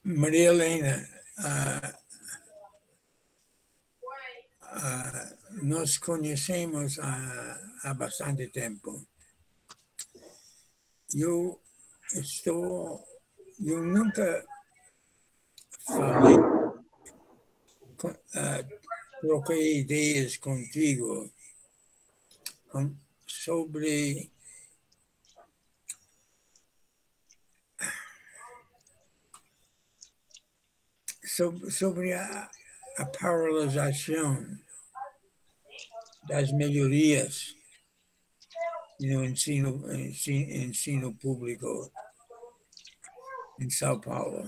Maria Helena, nós conhecemos há bastante tempo. Eu nunca falei, troquei ideias contigo sobre a paralisação das melhorias no ensino público em São Paulo.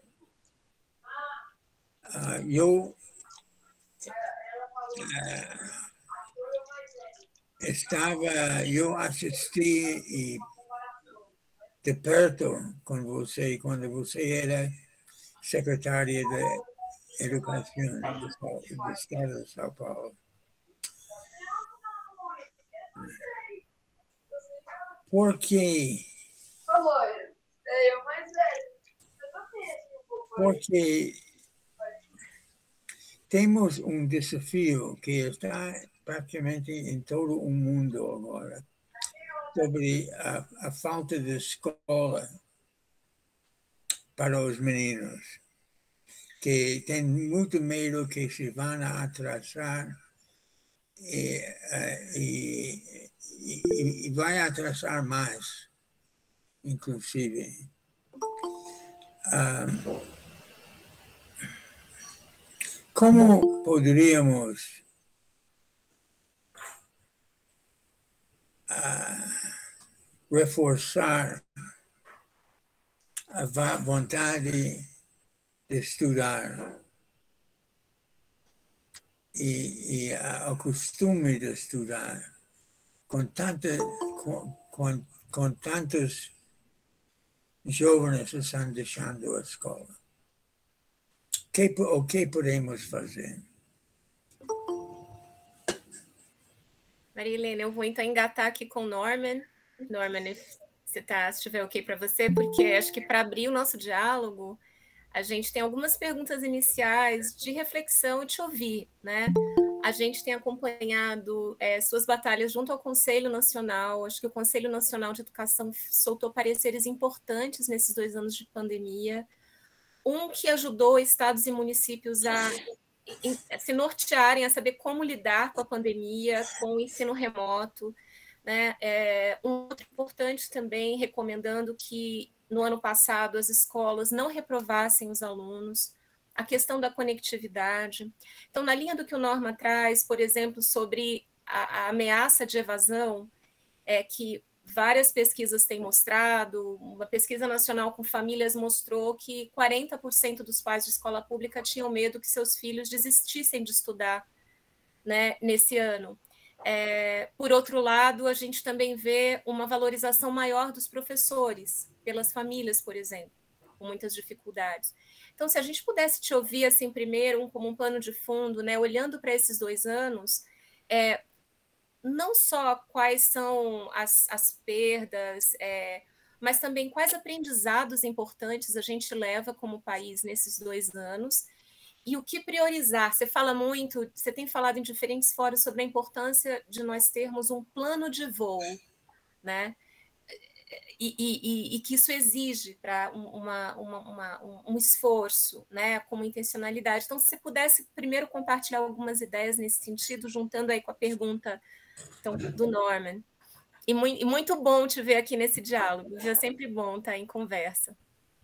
Eu assisti de perto com você quando você era secretária de Educação do Estado de São Paulo. Porque temos um desafio que está praticamente em todo o mundo agora, sobre a falta de escola para os meninos, que tem muito medo que se vão atrasar e vai atrasar mais, inclusive. Como poderíamos reforçar a vontade de estudar e o costume de estudar com tantos jovens que estão deixando a escola? O que podemos fazer? Maria Helena, eu vou então engatar aqui com o Norman. Norman, se estiver ok para você, porque acho que para abrir o nosso diálogo, a gente tem algumas perguntas iniciais de reflexão e te ouvir, né? A gente tem acompanhado suas batalhas junto ao Conselho Nacional. Acho que o Conselho Nacional de Educação soltou pareceres importantes nesses 2 anos de pandemia. Um que ajudou estados e municípios a se nortearem, a saber como lidar com a pandemia, com o ensino remoto, né? Um outro importante também recomendando que no ano passado as escolas não reprovassem os alunos, a questão da conectividade. Então, na linha do que o Norma traz, por exemplo, sobre a ameaça de evasão, que várias pesquisas têm mostrado, uma pesquisa nacional com famílias mostrou que 40% dos pais de escola pública tinham medo que seus filhos desistissem de estudar, né, nesse ano. Por outro lado, a gente também vê uma valorização maior dos professores, pelas famílias, por exemplo, com muitas dificuldades. Então, se a gente pudesse te ouvir, assim, primeiro, como um pano de fundo, né, olhando para esses 2 anos, não só quais são as perdas, mas também quais aprendizados importantes a gente leva como país nesses 2 anos, e o que priorizar. Você tem falado em diferentes fóruns sobre a importância de nós termos um plano de voo, né? E que isso exige para um esforço, né, com uma intencionalidade. Então, se você pudesse primeiro compartilhar algumas ideias nesse sentido, juntando aí com a pergunta do Norman. E muito bom te ver aqui nesse diálogo, é sempre bom estar em conversa.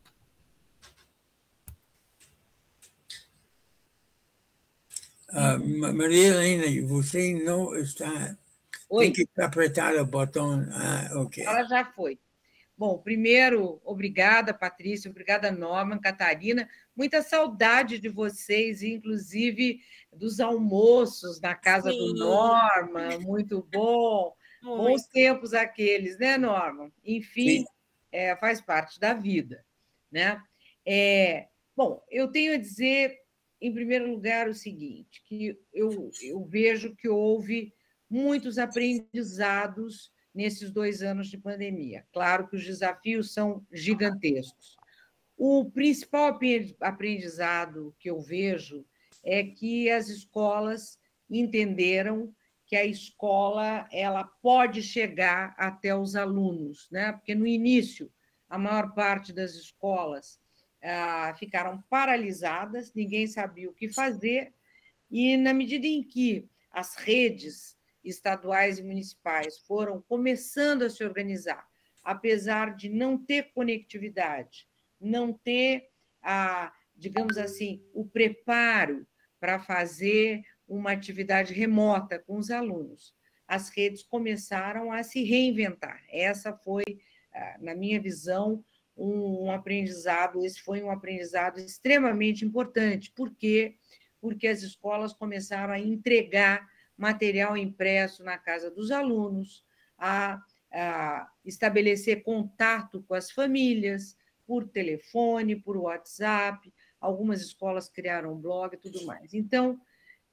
Maria Helena, você não está... Oi. Tem que apertar o botão. Ok. Ela já foi. Bom, primeiro, obrigada, Patrícia, obrigada, Norman, Catarina. Muita saudade de vocês, inclusive dos almoços na casa do Norman, muito bom. Muito. Bons tempos aqueles, né, Norman? Enfim, faz parte da vida, né? Bom, eu tenho a dizer, em primeiro lugar, o seguinte, que eu vejo que houve muitos aprendizados nesses 2 anos de pandemia. Claro que os desafios são gigantescos. O principal aprendizado que eu vejo é que as escolas entenderam que a escola ela pode chegar até os alunos, né? Porque no início a maior parte das escolas ficaram paralisadas, ninguém sabia o que fazer, e na medida em que as redes estaduais e municipais foram começando a se organizar, apesar de não ter conectividade, não ter, digamos assim, o preparo para fazer uma atividade remota com os alunos, as redes começaram a se reinventar. Essa foi, na minha visão, um aprendizado, esse foi um aprendizado extremamente importante. Por quê? Porque as escolas começaram a entregar material impresso na casa dos alunos, a estabelecer contato com as famílias, por telefone, por WhatsApp, algumas escolas criaram um blog e tudo mais. Então,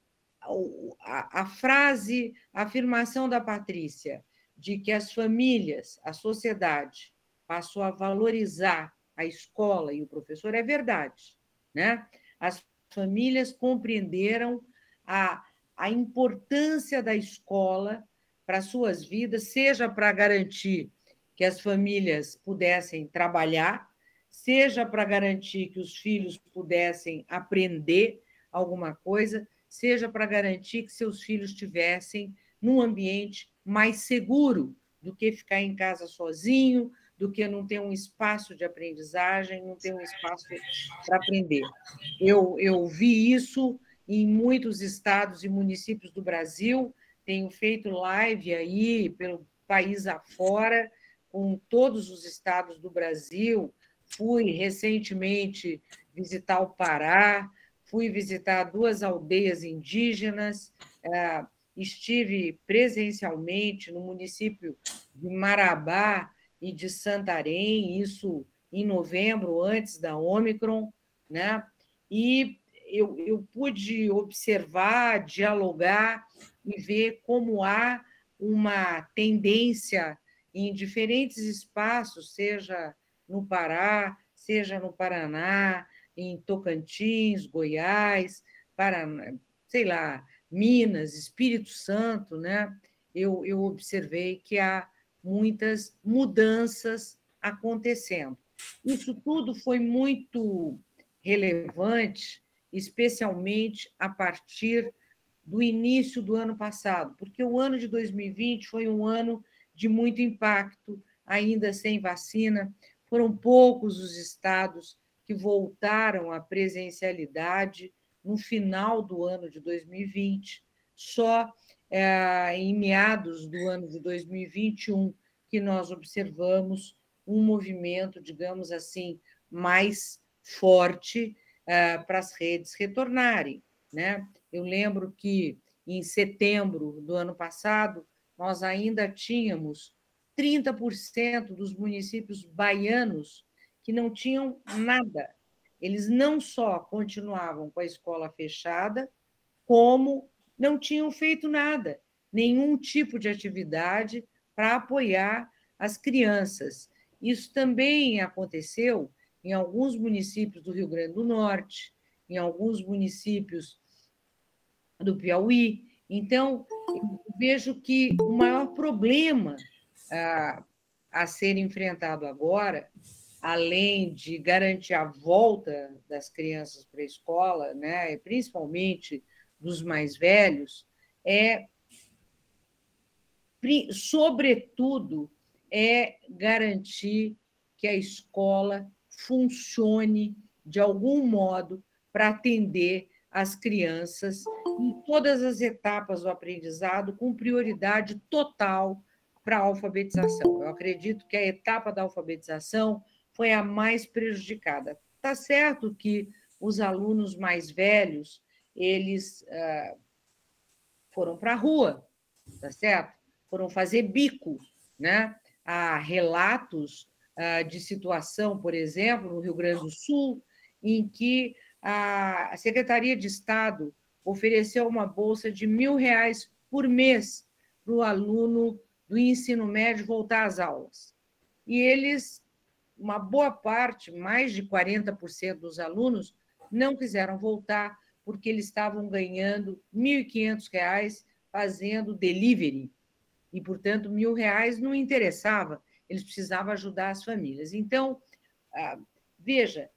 a frase, a afirmação da Patrícia de que as famílias, a sociedade, passou a valorizar a escola e o professor é verdade, né? As famílias compreenderam a importância da escola para suas vidas, seja para garantir que as famílias pudessem trabalhar, seja para garantir que os filhos pudessem aprender alguma coisa, seja para garantir que seus filhos estivessem num ambiente mais seguro do que ficar em casa sozinho, do que não ter um espaço de aprendizagem, não ter um espaço para aprender. Eu vi isso em muitos estados e municípios do Brasil, tenho feito live aí pelo país afora, com todos os estados do Brasil, fui recentemente visitar o Pará, fui visitar 2 aldeias indígenas, estive presencialmente no município de Marabá e de Santarém, isso em novembro, antes da Ômicron, né? E eu pude observar, dialogar e ver como há uma tendência em diferentes espaços, seja no Pará, seja no Paraná, em Tocantins, Goiás, Paraná, sei lá, Minas, Espírito Santo, né? Eu observei que há muitas mudanças acontecendo. Isso tudo foi muito relevante, especialmente a partir do início do ano passado, porque o ano de 2020 foi um ano de muito impacto, ainda sem vacina, foram poucos os estados que voltaram à presencialidade no final do ano de 2020, só em meados do ano de 2021 que nós observamos um movimento, digamos assim, mais forte para as redes retornarem, né? Eu lembro que em setembro do ano passado nós ainda tínhamos 30% dos municípios baianos que não tinham nada. Eles não só continuavam com a escola fechada, como não tinham feito nada, nenhum tipo de atividade para apoiar as crianças. Isso também aconteceu em alguns municípios do Rio Grande do Norte, em alguns municípios do Piauí. Então, eu vejo que o maior problema a ser enfrentado agora, além de garantir a volta das crianças para a escola, né, principalmente dos mais velhos, sobretudo, garantir que a escola funcione de algum modo para atender as crianças em todas as etapas do aprendizado, com prioridade total para a alfabetização. Eu acredito que a etapa da alfabetização foi a mais prejudicada. Está certo que os alunos mais velhos, eles foram para a rua, tá certo? Foram fazer bico, né? Há relatos de situação, por exemplo, no Rio Grande do Sul, em que a Secretaria de Estado ofereceu uma bolsa de R$ 1.000 por mês para o aluno do ensino médio voltar às aulas. E eles uma boa parte, mais de 40% dos alunos, não quiseram voltar porque eles estavam ganhando R$ 1.500 fazendo delivery. E, portanto, R$ 1.000 não interessava, eles precisavam ajudar as famílias. Então, veja,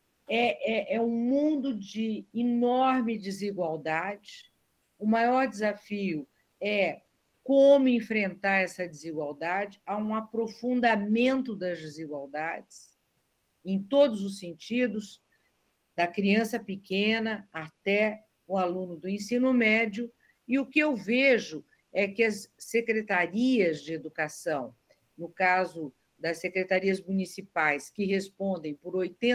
é um mundo de enorme desigualdade. O maior desafio é como enfrentar essa desigualdade. Há um aprofundamento das desigualdades em todos os sentidos, da criança pequena até o aluno do ensino médio. E o que eu vejo é que as secretarias de educação, no caso das secretarias municipais, que respondem por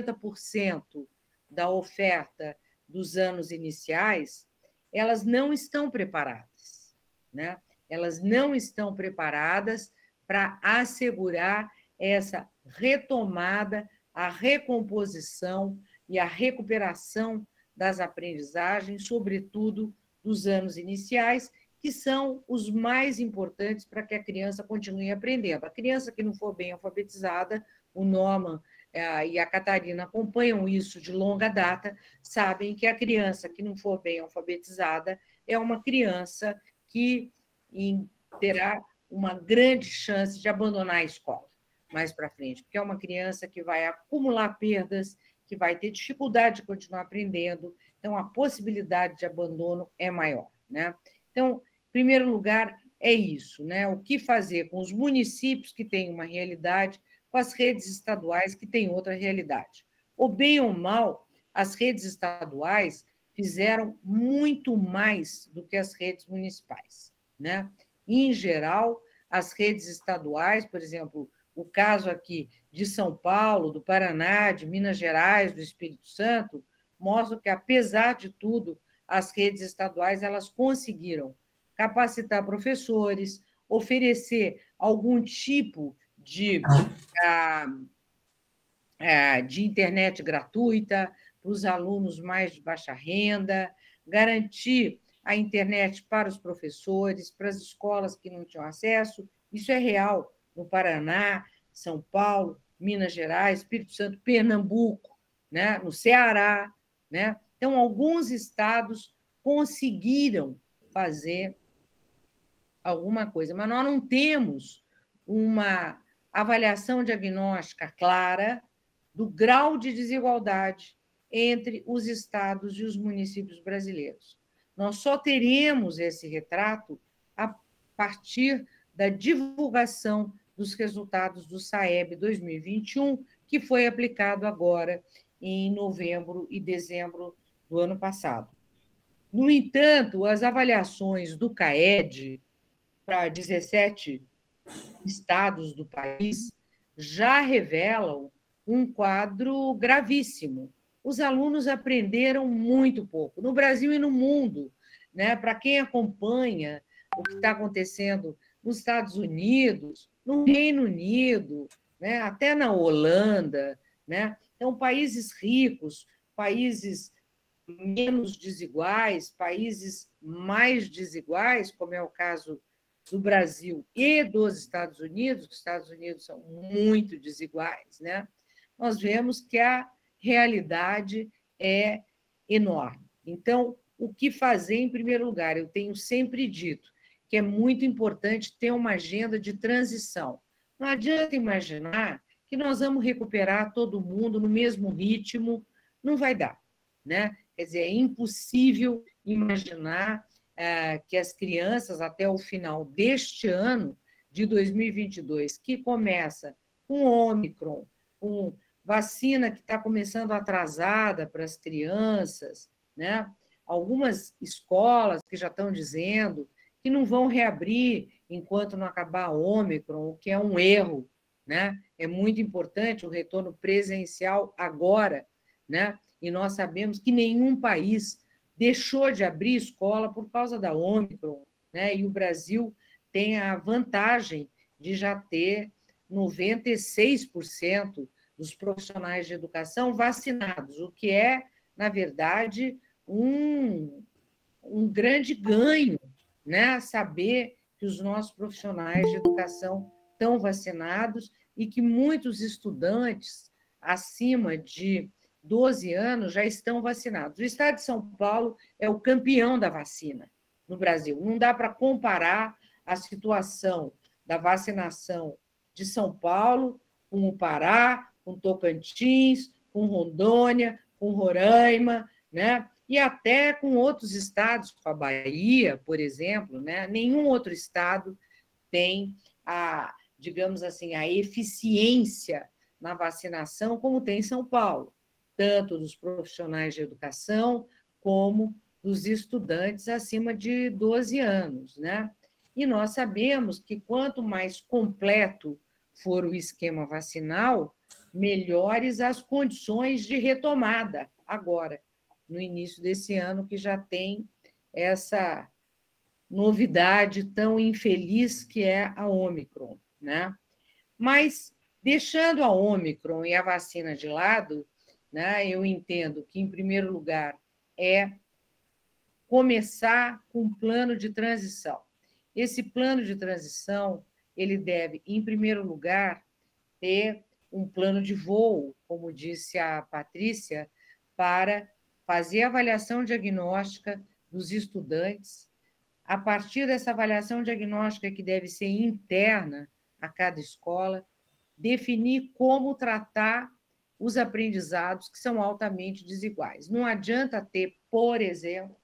80% da oferta dos anos iniciais, elas não estão preparadas, né? Elas não estão preparadas para assegurar essa retomada, a recomposição e a recuperação das aprendizagens, sobretudo dos anos iniciais, que são os mais importantes para que a criança continue aprendendo. A criança que não for bem alfabetizada, o Norman e a Catarina acompanham isso de longa data, sabem que a criança que não for bem alfabetizada é uma criança que terá uma grande chance de abandonar a escola mais para frente, porque é uma criança que vai acumular perdas, que vai ter dificuldade de continuar aprendendo, então a possibilidade de abandono é maior, né? Então, em primeiro lugar, é isso, né? O que fazer com os municípios que têm uma realidade, com as redes estaduais que têm outra realidade. Ou bem ou mal, as redes estaduais fizeram muito mais do que as redes municipais, né? Em geral, as redes estaduais, por exemplo, o caso aqui de São Paulo, do Paraná, de Minas Gerais, do Espírito Santo, mostram que, apesar de tudo, as redes estaduais elas conseguiram capacitar professores, oferecer algum tipo de internet gratuita para os alunos mais de baixa renda, garantir a internet para os professores, para as escolas que não tinham acesso. Isso é real no Paraná, São Paulo, Minas Gerais, Espírito Santo, Pernambuco, né? No Ceará, né? Então, alguns estados conseguiram fazer alguma coisa, mas nós não temos uma avaliação diagnóstica clara do grau de desigualdade entre os estados e os municípios brasileiros. Nós só teremos esse retrato a partir da divulgação dos resultados do SAEB 2021, que foi aplicado agora em novembro e dezembro do ano passado. No entanto, as avaliações do CAED para 17 estados do país já revelam um quadro gravíssimo. Os alunos aprenderam muito pouco, no Brasil e no mundo, né? Para quem acompanha o que está acontecendo nos Estados Unidos, no Reino Unido, né? Até na Holanda, né? Então, países ricos, países menos desiguais, países mais desiguais, como é o caso do Brasil e dos Estados Unidos, os Estados Unidos são muito desiguais, né? Nós vemos que a realidade é enorme. Então, o que fazer em primeiro lugar? Eu tenho sempre dito que é muito importante ter uma agenda de transição. Não adianta imaginar que nós vamos recuperar todo mundo no mesmo ritmo, não vai dar, né? Quer dizer, é impossível imaginar que as crianças, até o final deste ano, de 2022, que começa com Ômicron, com vacina que está começando atrasada para as crianças, né? Algumas escolas que já estão dizendo que não vão reabrir enquanto não acabar a Ômicron, o que é um erro, né? É muito importante o retorno presencial agora, né? E nós sabemos que nenhum país deixou de abrir escola por causa da Ômicron, né? E o Brasil tem a vantagem de já ter 96% dos profissionais de educação vacinados, o que é, na verdade, um grande ganho, né? Saber que os nossos profissionais de educação estão vacinados e que muitos estudantes acima de 12 anos já estão vacinados. O estado de São Paulo é o campeão da vacina no Brasil. Não dá para comparar a situação da vacinação de São Paulo com o Pará, com Tocantins, com Rondônia, com Roraima, né? E até com outros estados, com a Bahia, por exemplo, né? Nenhum outro estado tem digamos assim, a eficiência na vacinação como tem São Paulo, tanto dos profissionais de educação como dos estudantes acima de 12 anos, né? E nós sabemos que quanto mais completo for o esquema vacinal, melhores as condições de retomada agora, no início desse ano, que já tem essa novidade tão infeliz que é a Ômicron, né? Mas, deixando a Ômicron e a vacina de lado, né, eu entendo que, em primeiro lugar, é começar com um plano de transição. Esse plano de transição, ele deve, em primeiro lugar, ter um plano de voo, como disse a Patrícia, para fazer a avaliação diagnóstica dos estudantes. A partir dessa avaliação diagnóstica, que deve ser interna a cada escola, definir como tratar os aprendizados que são altamente desiguais. Não adianta ter, por exemplo,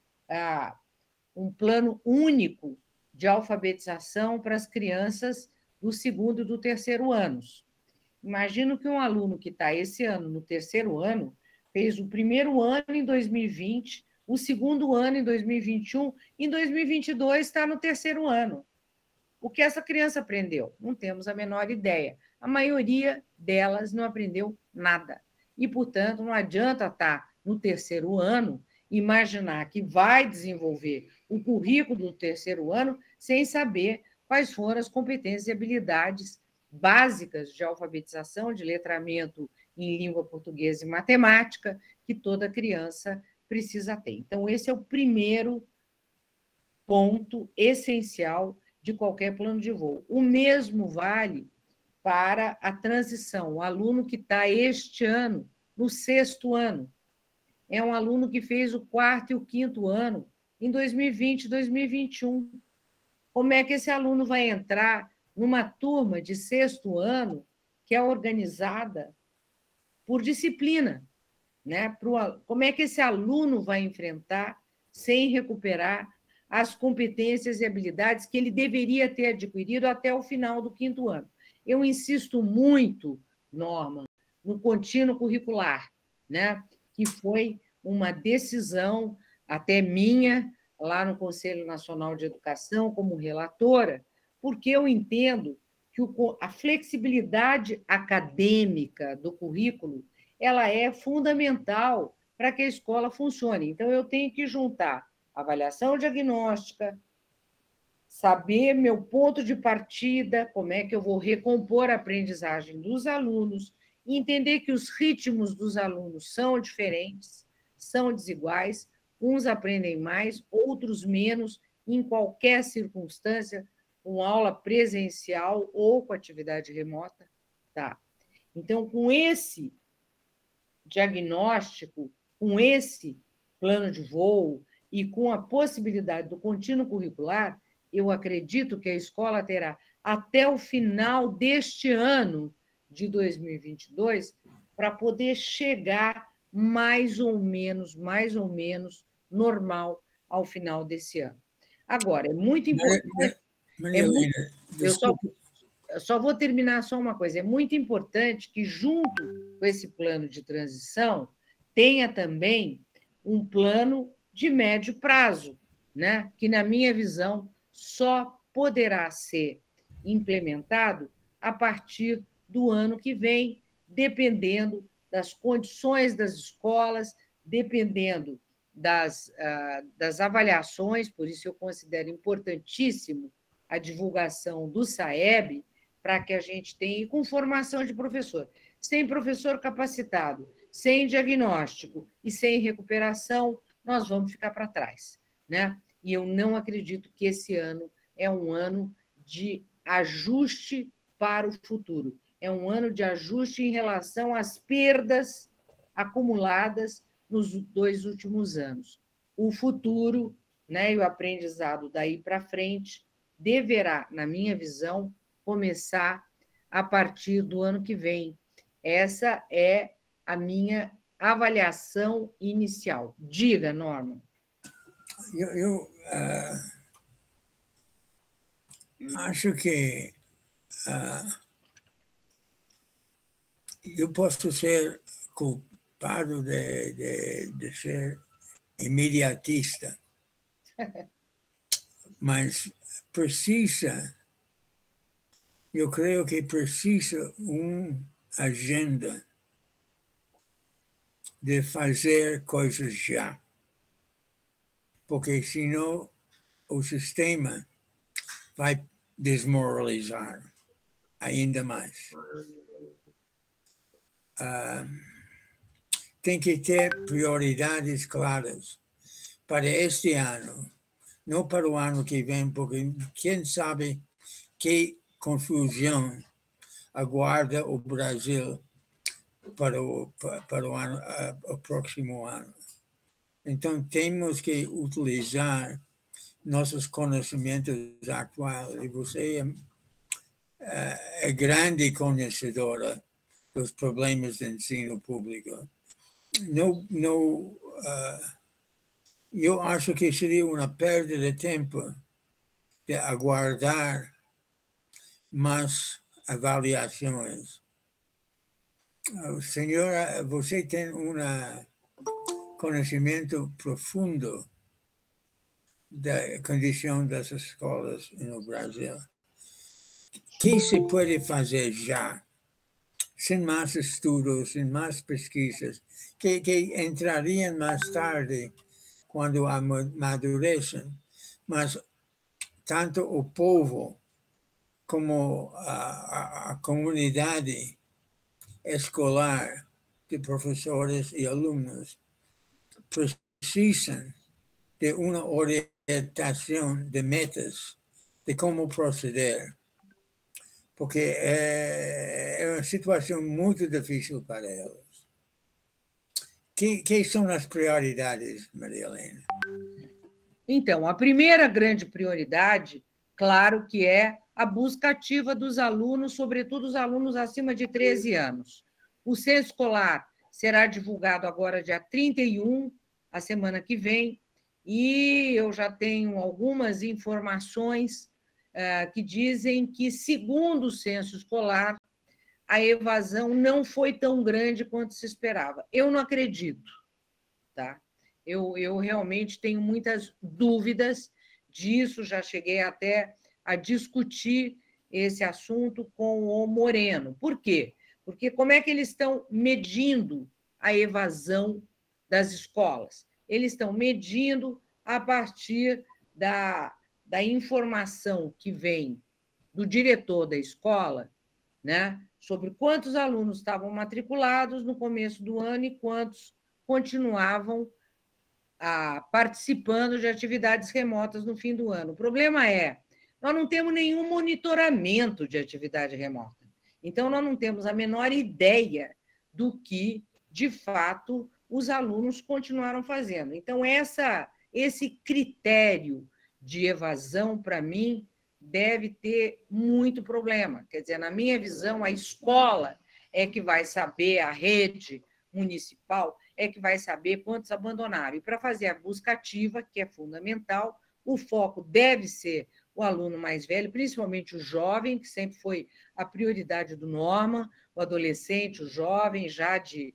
um plano único de alfabetização para as crianças do segundo e do terceiro anos. Imagino que um aluno que está esse ano no terceiro ano fez o primeiro ano em 2020, o segundo ano em 2021, em 2022 está no terceiro ano. O que essa criança aprendeu? Não temos a menor ideia. A maioria delas não aprendeu nada. E, portanto, não adianta estar no terceiro ano imaginar que vai desenvolver o currículo do terceiro ano sem saber quais foram as competências e habilidades básicas de alfabetização, de letramento em língua portuguesa e matemática, que toda criança precisa ter. Então, esse é o primeiro ponto essencial de qualquer plano de voo. O mesmo vale para a transição. O aluno que está este ano no sexto ano é um aluno que fez o quarto e o quinto ano em 2020, 2021. Como é que esse aluno vai entrar numa turma de sexto ano que é organizada por disciplina, né? Como é que esse aluno vai enfrentar sem recuperar as competências e habilidades que ele deveria ter adquirido até o final do quinto ano? Eu insisto muito, Norma, no contínuo curricular, né? Que foi uma decisão até minha, lá no Conselho Nacional de Educação, como relatora, porque eu entendo que a flexibilidade acadêmica do currículo ela é fundamental para que a escola funcione. Então, eu tenho que juntar avaliação diagnóstica, saber meu ponto de partida, como é que eu vou recompor a aprendizagem dos alunos, entender que os ritmos dos alunos são diferentes, são desiguais, uns aprendem mais, outros menos, em qualquer circunstância, com aula presencial ou com atividade remota. Tá. Então, com esse diagnóstico, com esse plano de voo e com a possibilidade do contínuo curricular, eu acredito que a escola terá até o final deste ano de 2022 para poder chegar mais ou menos normal ao final desse ano. Agora, é muito importante... Eu só vou terminar só uma coisa. É muito importante que, junto com esse plano de transição, tenha também um plano de médio prazo, né? Que, na minha visão, só poderá ser implementado a partir do ano que vem, dependendo das condições das escolas, dependendo das avaliações, por isso eu considero importantíssimo a divulgação do SAEB, para que a gente tenha, com formação de professor. Sem professor capacitado, sem diagnóstico e sem recuperação, nós vamos ficar para trás, né? E eu não acredito que esse ano é um ano de ajuste para o futuro. é um ano de ajuste em relação às perdas acumuladas nos 2 últimos anos. O futuro, né, e o aprendizado daí para frente deverá, na minha visão, começar a partir do ano que vem. Essa é a minha avaliação inicial. Diga, Norma. Eu acho que eu posso ser culpado de ser imediatista, mas eu creio que precisa uma agenda de fazer coisas já, porque senão o sistema vai desmoralizar ainda mais. Tem que ter prioridades claras para este ano, não para o ano que vem, porque quem sabe que confusão aguarda o Brasil para o próximo ano. Então, temos que utilizar nossos conhecimentos atuais. E você é grande conhecedora dos problemas de ensino público. Eu acho que seria uma perda de tempo de aguardar mais avaliações. Senhora, você tem um conhecimento profundo da condição das escolas no Brasil. O que se pode fazer já, sem mais estudos, sem mais pesquisas, que entrariam mais tarde, quando amadurecem, mas tanto o povo como a comunidade escolar de professores e alunos precisam de uma orientação de metas, de como proceder, porque é uma situação muito difícil para eles. Que são as prioridades, Maria Helena? Então, a primeira grande prioridade, claro que é a busca ativa dos alunos, sobretudo os alunos acima de 13 anos. O censo escolar será divulgado agora dia 31, a semana que vem, e eu já tenho algumas informações que dizem que, segundo o censo escolar, a evasão não foi tão grande quanto se esperava. Eu não acredito, tá? Eu realmente tenho muitas dúvidas disso, já cheguei até a discutir esse assunto com o Moreno. Por quê? Porque como é que eles estão medindo a evasão das escolas? Eles estão medindo a partir da informação que vem do diretor da escola, né, sobre quantos alunos estavam matriculados no começo do ano e quantos continuavam participando de atividades remotas no fim do ano. O problema é, nós não temos nenhum monitoramento de atividade remota. Então, nós não temos a menor ideia do que, de fato, os alunos continuaram fazendo. Então, esse critério de evasão, para mim, deve ter muito problema. Quer dizer, na minha visão, a escola é que vai saber, a rede municipal é que vai saber quantos abandonaram. E para fazer a busca ativa, que é fundamental, o foco deve ser o aluno mais velho, principalmente o jovem, que sempre foi a prioridade do Norma, o adolescente, o jovem, já de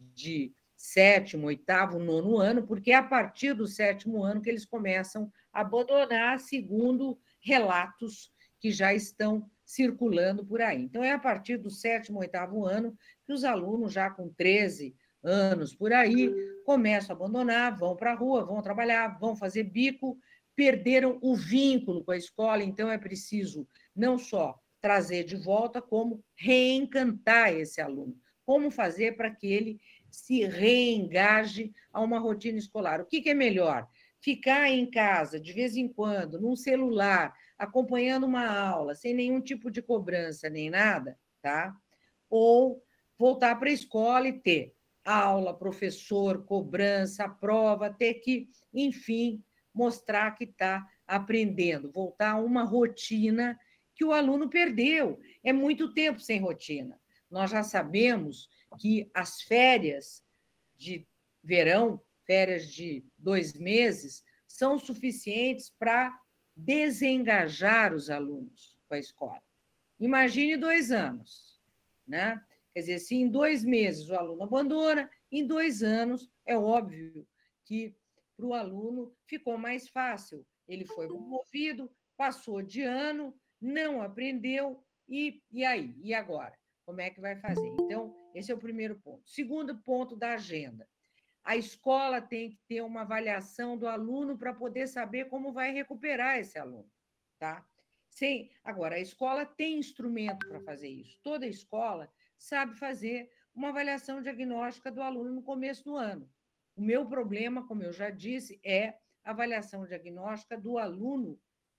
7º, 8º, 9º ano, porque é a partir do 7º ano que eles começam a abandonar, segundo relatos que já estão circulando por aí. Então, é a partir do 7º, 8º ano que os alunos, já com 13 anos por aí, começam a abandonar, vão para a rua, vão trabalhar, vão fazer bico, perderam o vínculo com a escola, então é preciso não só trazer de volta, como reencantar esse aluno. Como fazer para que ele se reengaje a uma rotina escolar? O que é melhor? Ficar em casa, de vez em quando, num celular, acompanhando uma aula, sem nenhum tipo de cobrança nem nada, tá? ou voltar para a escola e ter aula, professor, cobrança, prova, ter que, enfim, mostrar que está aprendendo, voltar a uma rotina que o aluno perdeu. É muito tempo sem rotina. Nós já sabemos que as férias de verão, férias de 2 meses, são suficientes para desengajar os alunos com a escola. Imagine 2 anos, né? Quer dizer, se em 2 meses o aluno abandona, em 2 anos, é óbvio que para o aluno ficou mais fácil. Ele foi promovido, passou de ano, não aprendeu, e aí? E agora? Como é que vai fazer? Então, esse é o primeiro ponto. Segundo ponto da agenda. A escola tem que ter uma avaliação do aluno para poder saber como vai recuperar esse aluno, tá? Sim, agora, a escola tem instrumento para fazer isso. Toda escola sabe fazer uma avaliação diagnóstica do aluno no começo do ano. O meu problema, como eu já disse, é a avaliação diagnóstica do aluno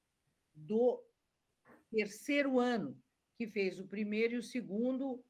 do terceiro ano, que fez o primeiro e o segundo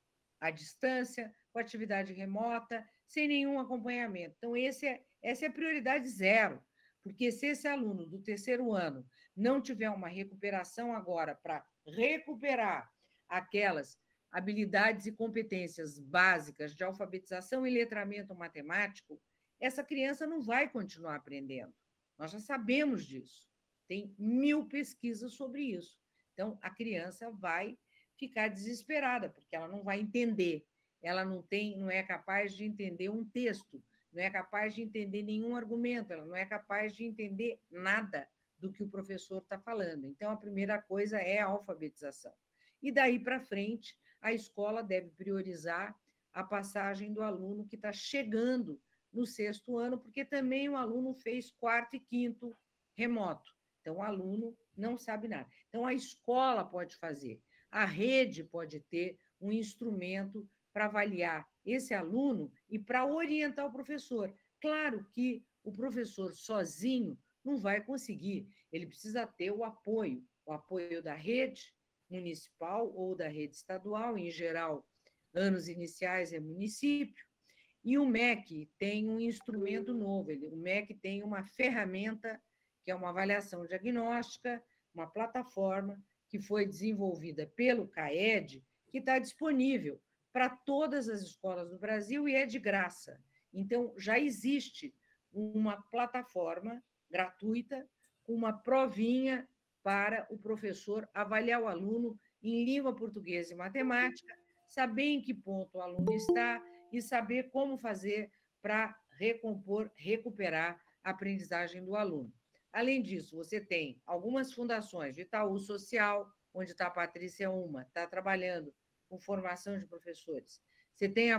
à distância, com atividade remota, sem nenhum acompanhamento. Então, essa é a prioridade zero, porque se esse aluno do terceiro ano não tiver uma recuperação agora para recuperar aquelas habilidades e competências básicas de alfabetização e letramento matemático, essa criança não vai continuar aprendendo. Nós já sabemos disso. Tem 1000 pesquisas sobre isso. Então, a criança vai ficar desesperada, porque ela não vai entender, ela não é capaz de entender um texto, não é capaz de entender nenhum argumento, ela não é capaz de entender nada do que o professor está falando. Então, a primeira coisa é a alfabetização. E daí para frente, a escola deve priorizar a passagem do aluno que está chegando no 6º ano, porque também o aluno fez 4º e 5º remoto. Então, o aluno não sabe nada. Então, a escola pode fazer. A rede pode ter um instrumento para avaliar esse aluno e para orientar o professor. Claro que o professor sozinho não vai conseguir, ele precisa ter o apoio da rede municipal ou da rede estadual, em geral, anos iniciais é município, e o MEC tem um instrumento novo, o MEC tem uma ferramenta que é uma avaliação diagnóstica, uma plataforma que foi desenvolvida pelo CAED, que está disponível para todas as escolas do Brasil e é de graça. Então, já existe uma plataforma gratuita, com uma provinha para o professor avaliar o aluno em língua portuguesa e matemática, saber em que ponto o aluno está e saber como fazer para recompor, recuperar a aprendizagem do aluno. Além disso, você tem algumas fundações, de Itaú Social, onde está a Patrícia Uma, está trabalhando com formação de professores. Você tem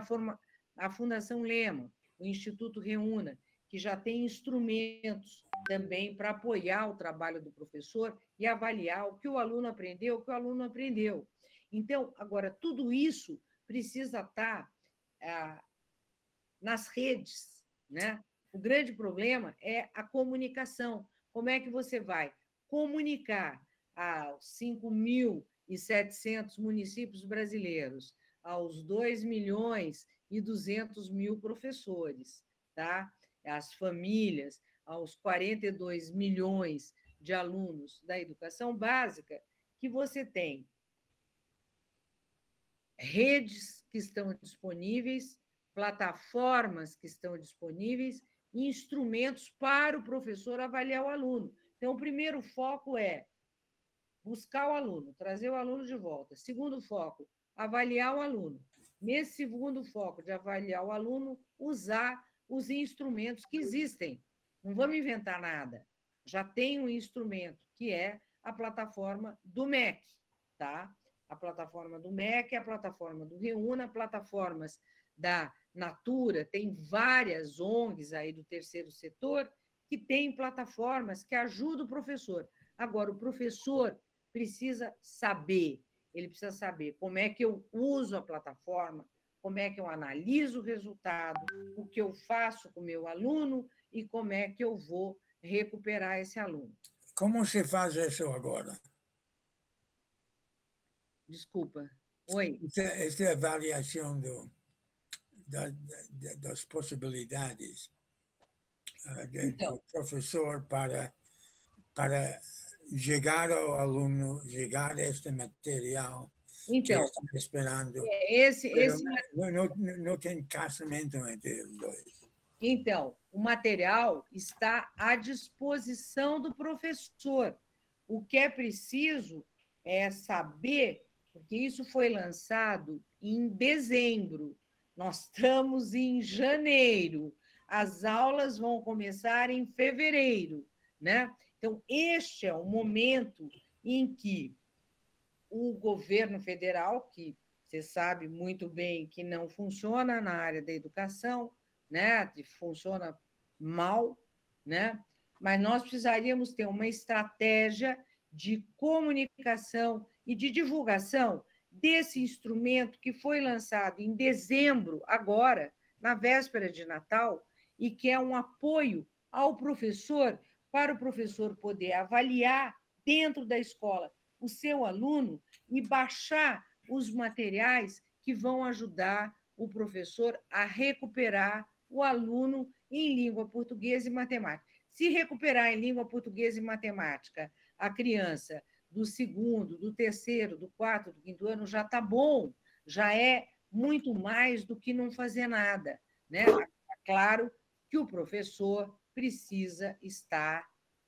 a Fundação Lehman, o Instituto Reúna, que já tem instrumentos também para apoiar o trabalho do professor e avaliar o que o aluno aprendeu, o que o aluno não aprendeu. Então, agora, tudo isso precisa estar nas redes, né? O grande problema é a comunicação. Como é que você vai comunicar aos 5.700 municípios brasileiros, aos 2.200.000 professores, tá? Às famílias, aos 42 milhões de alunos da educação básica, que você tem redes que estão disponíveis, plataformas que estão disponíveis, instrumentos para o professor avaliar o aluno. Então, o primeiro foco é buscar o aluno, trazer o aluno de volta. Segundo foco, avaliar o aluno. Nesse segundo foco de avaliar o aluno, usar os instrumentos que existem. Não vamos inventar nada. Já tem um instrumento, que é a plataforma do MEC, tá? A plataforma do MEC, a plataforma do Reúna, plataformas da Natura, tem várias ONGs aí do terceiro setor que têm plataformas que ajudam o professor. Agora, o professor precisa saber, ele precisa saber como é que eu uso a plataforma, como é que eu analiso o resultado, o que eu faço com o meu aluno e como é que eu vou recuperar esse aluno. Como se faz isso agora? Desculpa. Oi. Essa avaliação das possibilidades Então, do professor para chegar ao aluno, chegar a este material que então está esperando. esse, Não tem casamento entre os dois. Então, o material está à disposição do professor. O que é preciso é saber, porque isso foi lançado em dezembro, nós estamos em janeiro, as aulas vão começar em fevereiro, né? Então, este é o momento em que o governo federal, que você sabe muito bem que não funciona na área da educação, né? Funciona mal, né? Mas nós precisaríamos ter uma estratégia de comunicação e de divulgação desse instrumento que foi lançado em dezembro, agora, na véspera de Natal, e que é um apoio ao professor, para o professor poder avaliar dentro da escola o seu aluno e baixar os materiais que vão ajudar o professor a recuperar o aluno em língua portuguesa e matemática. Se recuperar em língua portuguesa e matemática a criança do segundo, do terceiro, do quarto, do quinto ano, já está bom, já é muito mais do que não fazer nada, né? É claro que o professor precisa estar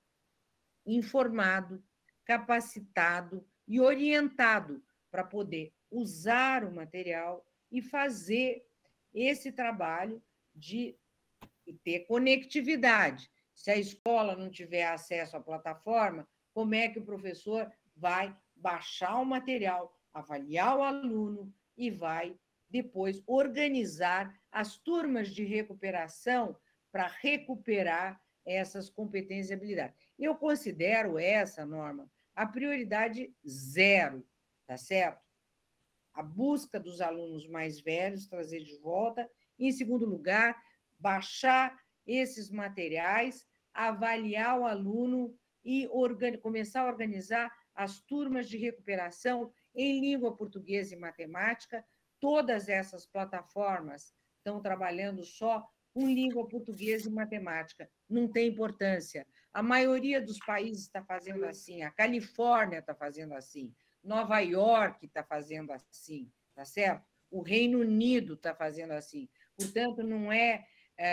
informado, capacitado e orientado para poder usar o material e fazer esse trabalho de ter conectividade. Se a escola não tiver acesso à plataforma, como é que o professor vai baixar o material, avaliar o aluno e vai depois organizar as turmas de recuperação para recuperar essas competências e habilidades. Eu considero essa, Norma, a prioridade zero, tá certo? A busca dos alunos mais velhos, trazer de volta. Em segundo lugar, baixar esses materiais, avaliar o aluno e começar a organizar as turmas de recuperação em língua portuguesa e matemática. Todas essas plataformas estão trabalhando só com língua portuguesa e matemática. Não tem importância. A maioria dos países está fazendo assim, a Califórnia está fazendo assim, Nova York está fazendo assim, tá certo? O Reino Unido está fazendo assim. Portanto, não é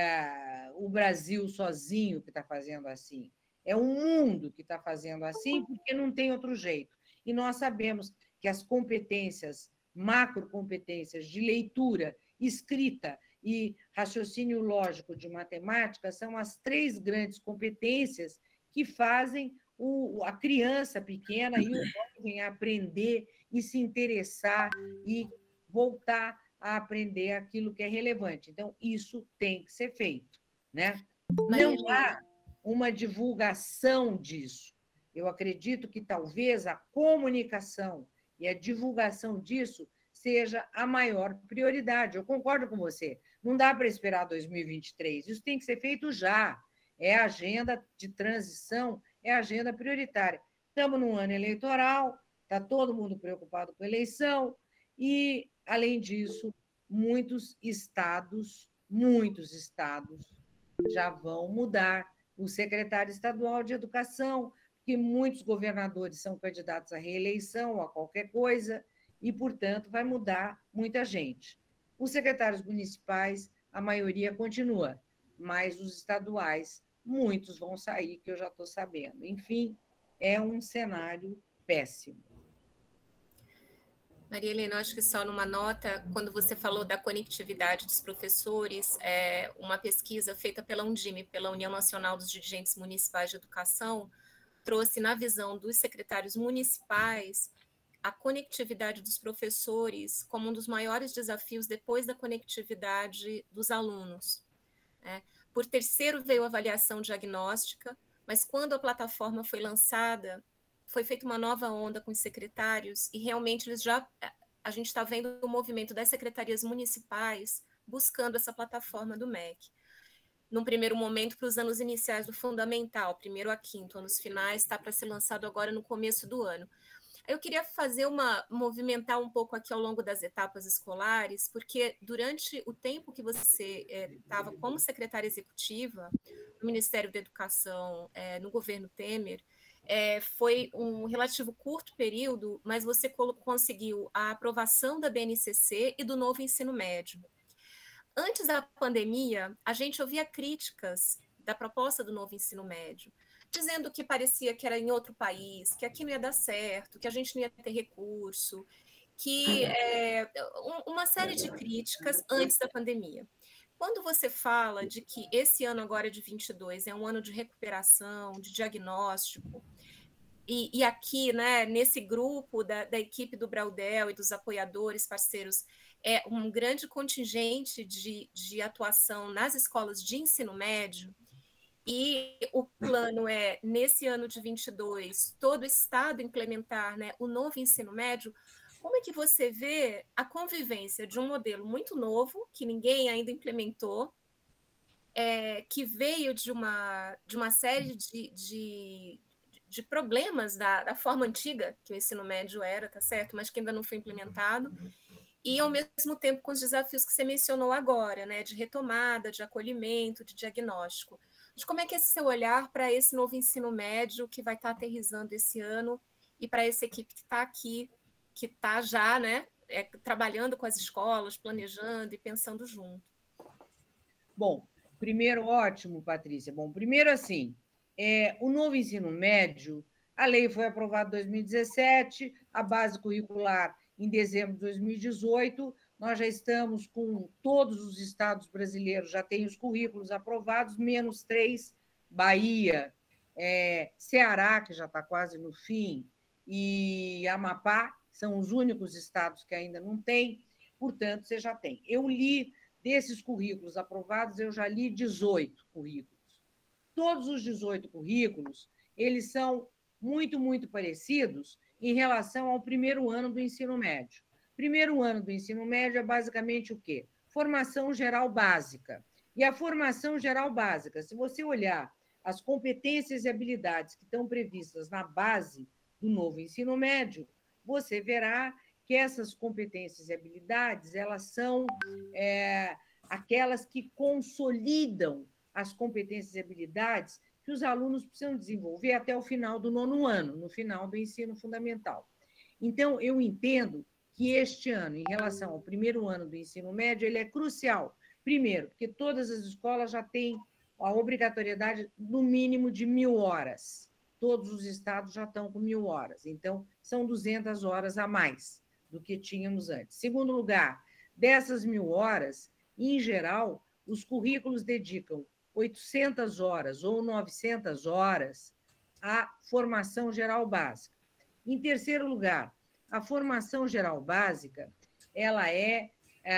o Brasil sozinho que está fazendo assim. É o mundo que está fazendo assim, porque não tem outro jeito. E nós sabemos que as competências, macrocompetências de leitura, escrita e raciocínio lógico de matemática são as 3 grandes competências que fazem a criança pequena e o jovem aprender e se interessar e voltar a aprender aquilo que é relevante. Então, isso tem que ser feito, né? Não há uma divulgação disso. Eu acredito que talvez a comunicação e a divulgação disso seja a maior prioridade. Eu concordo com você. Não dá para esperar 2023. Isso tem que ser feito já. É a agenda de transição, é a agenda prioritária. Estamos num ano eleitoral, está todo mundo preocupado com a eleição, e, além disso, muitos estados já vão mudar o secretário estadual de educação, porque muitos governadores são candidatos à reeleição ou a qualquer coisa, e, portanto, vai mudar muita gente. Os secretários municipais, a maioria continua, mas os estaduais, muitos vão sair, que eu já estou sabendo. Enfim, é um cenário péssimo. Maria Helena, eu acho que só numa nota, quando você falou da conectividade dos professores, uma pesquisa feita pela Undime, pela União Nacional dos Dirigentes Municipais de Educação, trouxe na visão dos secretários municipais a conectividade dos professores como um dos maiores desafios depois da conectividade dos alunos. Por terceiro veio a avaliação diagnóstica, mas quando a plataforma foi lançada, foi feita uma nova onda com os secretários e realmente a gente está vendo o movimento das secretarias municipais buscando essa plataforma do MEC. Num primeiro momento, para os anos iniciais do fundamental, 1º a 5º, anos finais, está para ser lançado agora no começo do ano. Eu queria movimentar um pouco aqui ao longo das etapas escolares, porque durante o tempo que você estava como secretária executiva no Ministério da Educação, no governo Temer, foi um relativo curto período, mas você conseguiu a aprovação da BNCC e do novo ensino médio. Antes da pandemia, a gente ouvia críticas da proposta do novo ensino médio, dizendo que parecia que era em outro país, que aqui não ia dar certo, que a gente não ia ter recurso, que uma série de críticas antes da pandemia. Quando você fala de que esse ano agora de 22 é um ano de recuperação, de diagnóstico, e aqui, né, nesse grupo da equipe do Braudel e dos apoiadores, parceiros, é um grande contingente de atuação nas escolas de ensino médio, e o plano nesse ano de 22, todo o Estado implementar, né, o novo ensino médio. Como é que você vê a convivência de um modelo muito novo, que ninguém ainda implementou, que veio de uma série de problemas da forma antiga que o ensino médio era, tá certo? Mas que ainda não foi implementado, e ao mesmo tempo com os desafios que você mencionou agora, né? De retomada, de acolhimento, de diagnóstico. Mas como é que é esse seu olhar para esse novo ensino médio que vai estar aterrissando esse ano e para essa equipe que está aqui, que está já, né, trabalhando com as escolas, planejando e pensando junto? Bom, primeiro, ótimo, Patrícia. Bom, primeiro, assim, o novo ensino médio, a lei foi aprovada em 2017, a base curricular em dezembro de 2018, nós já estamos com todos os estados brasileiros, já têm os currículos aprovados, menos 3, Bahia, Ceará, que já está quase no fim, e Amapá, são os únicos estados que ainda não têm, portanto, você já tem. Eu li, desses currículos aprovados, eu já li 18 currículos. Todos os 18 currículos, eles são muito, muito parecidos em relação ao primeiro ano do ensino médio. Primeiro ano do ensino médio é basicamente o quê? Formação geral básica. E a formação geral básica, se você olhar as competências e habilidades que estão previstas na base do novo ensino médio, você verá que essas competências e habilidades, elas são aquelas que consolidam as competências e habilidades que os alunos precisam desenvolver até o final do 9º ano, no final do ensino fundamental. Então, eu entendo que este ano, em relação ao primeiro ano do ensino médio, ele é crucial. Primeiro, porque todas as escolas já têm a obrigatoriedade, no mínimo, de 1.000 horas. Todos os estados já estão com 1.000 horas. Então, são 200 horas a mais do que tínhamos antes. Segundo lugar, dessas 1.000 horas, em geral, os currículos dedicam 800 horas ou 900 horas à formação geral básica. Em terceiro lugar, a formação geral básica ela é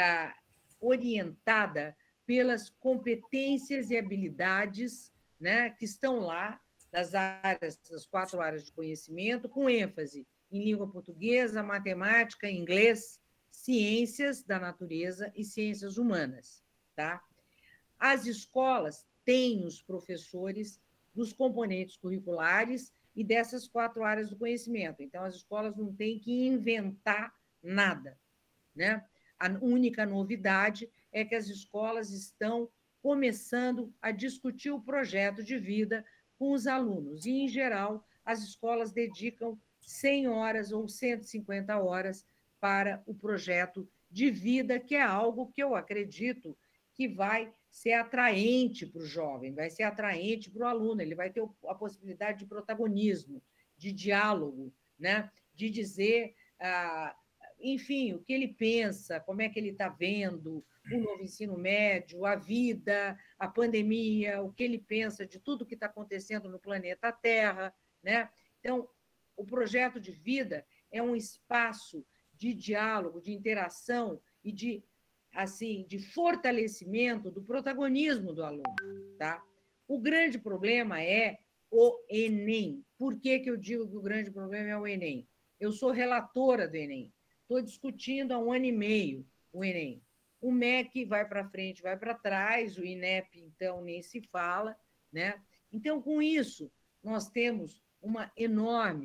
orientada pelas competências e habilidades, né, que estão lá, das 4 áreas de conhecimento, com ênfase em língua portuguesa, matemática, inglês, ciências da natureza e ciências humanas. Tá? As escolas têm os professores dos componentes curriculares e dessas 4 áreas do conhecimento. Então, as escolas não têm que inventar nada. Né? A única novidade é que as escolas estão começando a discutir o projeto de vida com os alunos. E, em geral, as escolas dedicam 100 horas ou 150 horas para o projeto de vida, que é algo que eu acredito que vai ser atraente para o jovem, vai ser atraente para o aluno, ele vai ter a possibilidade de protagonismo, de diálogo, né? De dizer, enfim, o que ele pensa, como é que ele está vendo o novo ensino médio, a vida, a pandemia, o que ele pensa de tudo que está acontecendo no planeta Terra, né? Então, o projeto de vida é um espaço de diálogo, de interação e de fortalecimento do protagonismo do aluno. Tá? O grande problema é o Enem. Por que eu digo que o grande problema é o Enem? Eu sou relatora do Enem. Estou discutindo há 1 ano e meio o Enem. O MEC vai para frente, vai para trás, o INEP, então, nem se fala. Né? Então, com isso, nós temos uma enorme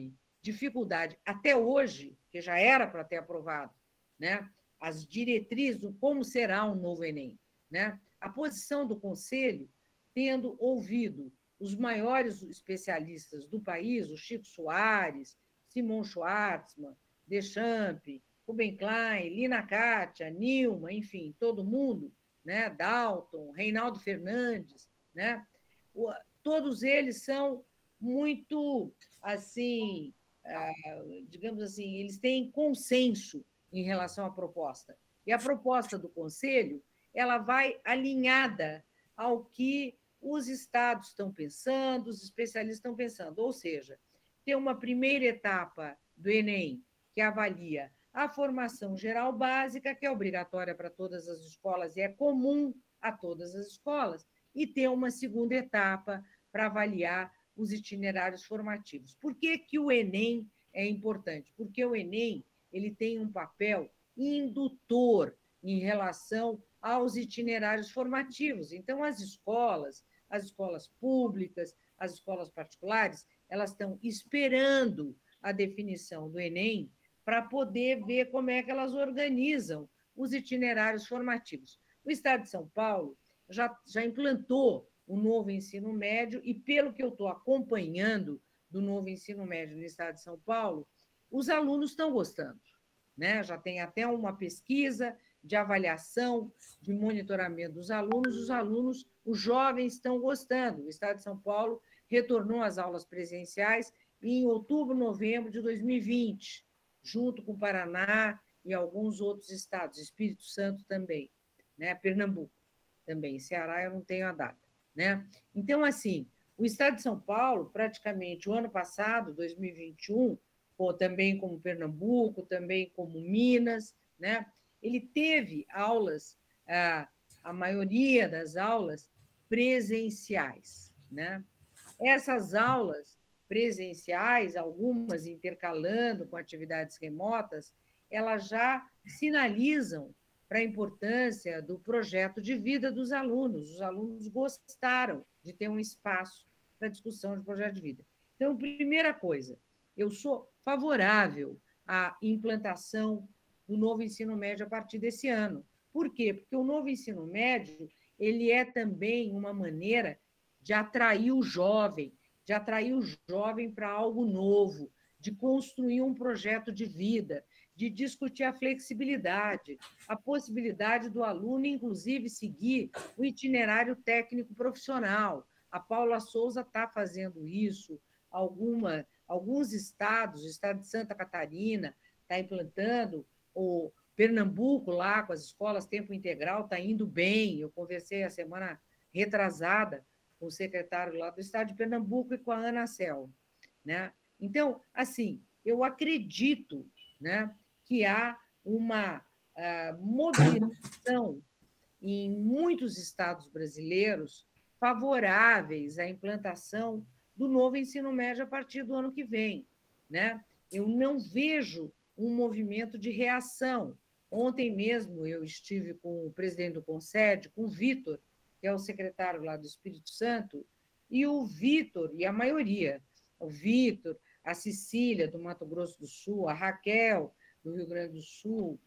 dificuldade, até hoje, que já era para ter aprovado, né, as diretrizes do como será um novo Enem, né? A posição do Conselho, tendo ouvido os maiores especialistas do país, o Chico Soares, Simon Schwartzman, Deschamps, Rubem Klein, Lina Kátia, Nilma, enfim, todo mundo, né? Dalton, Reinaldo Fernandes, né? Todos eles são muito, assim, digamos assim, eles têm consenso em relação à proposta. E a proposta do Conselho, ela vai alinhada ao que os estados estão pensando, os especialistas estão pensando, ou seja, ter uma primeira etapa do Enem que avalia a formação geral básica, que é obrigatória para todas as escolas e é comum a todas as escolas, e ter uma segunda etapa para avaliar os itinerários formativos. Por que que o Enem é importante? Porque o Enem ele tem um papel indutor em relação aos itinerários formativos. Então, as escolas públicas, as escolas particulares, elas estão esperando a definição do Enem para poder ver como é que elas organizam os itinerários formativos. O Estado de São Paulo já implantou o novo ensino médio e, pelo que eu estou acompanhando do novo ensino médio no Estado de São Paulo, os alunos estão gostando, né? Já tem até uma pesquisa de avaliação, de monitoramento dos alunos, os jovens estão gostando. O Estado de São Paulo retornou às aulas presenciais em outubro, novembro de 2020, junto com o Paraná e alguns outros estados, Espírito Santo também, né? Pernambuco também, Ceará eu não tenho a data, né? Então, assim, o Estado de São Paulo, praticamente o ano passado, 2021, também como Pernambuco, também como Minas, né? Ele teve aulas, a maioria das aulas presenciais, né? Essas aulas presenciais, algumas intercalando com atividades remotas, elas já sinalizam para a importância do projeto de vida dos alunos. Os alunos gostaram de ter um espaço para discussão de projeto de vida. Então, primeira coisa, eu sou favorável à implantação do novo ensino médio a partir desse ano. Por quê? Porque o novo ensino médio ele é também uma maneira de atrair o jovem para algo novo, de construir um projeto de vida, de discutir a flexibilidade, a possibilidade do aluno, inclusive, seguir o itinerário técnico profissional. A Paula Souza está fazendo isso, alguns estados, o estado de Santa Catarina está implantando, o Pernambuco, lá com as escolas tempo integral, está indo bem. Eu conversei a semana retrasada com o secretário lá do estado de Pernambuco e com a Ana Cel, né? Então, assim, eu acredito, né, que há uma mobilização em muitos estados brasileiros favoráveis à implantação do novo ensino médio a partir do ano que vem, né? Eu não vejo um movimento de reação. Ontem mesmo eu estive com o presidente do Conced, com o Vitor, que é o secretário lá do Espírito Santo, e o Vitor, e a maioria, o Vitor, a Cecília, do Mato Grosso do Sul, a Raquel, do Rio Grande do Sul,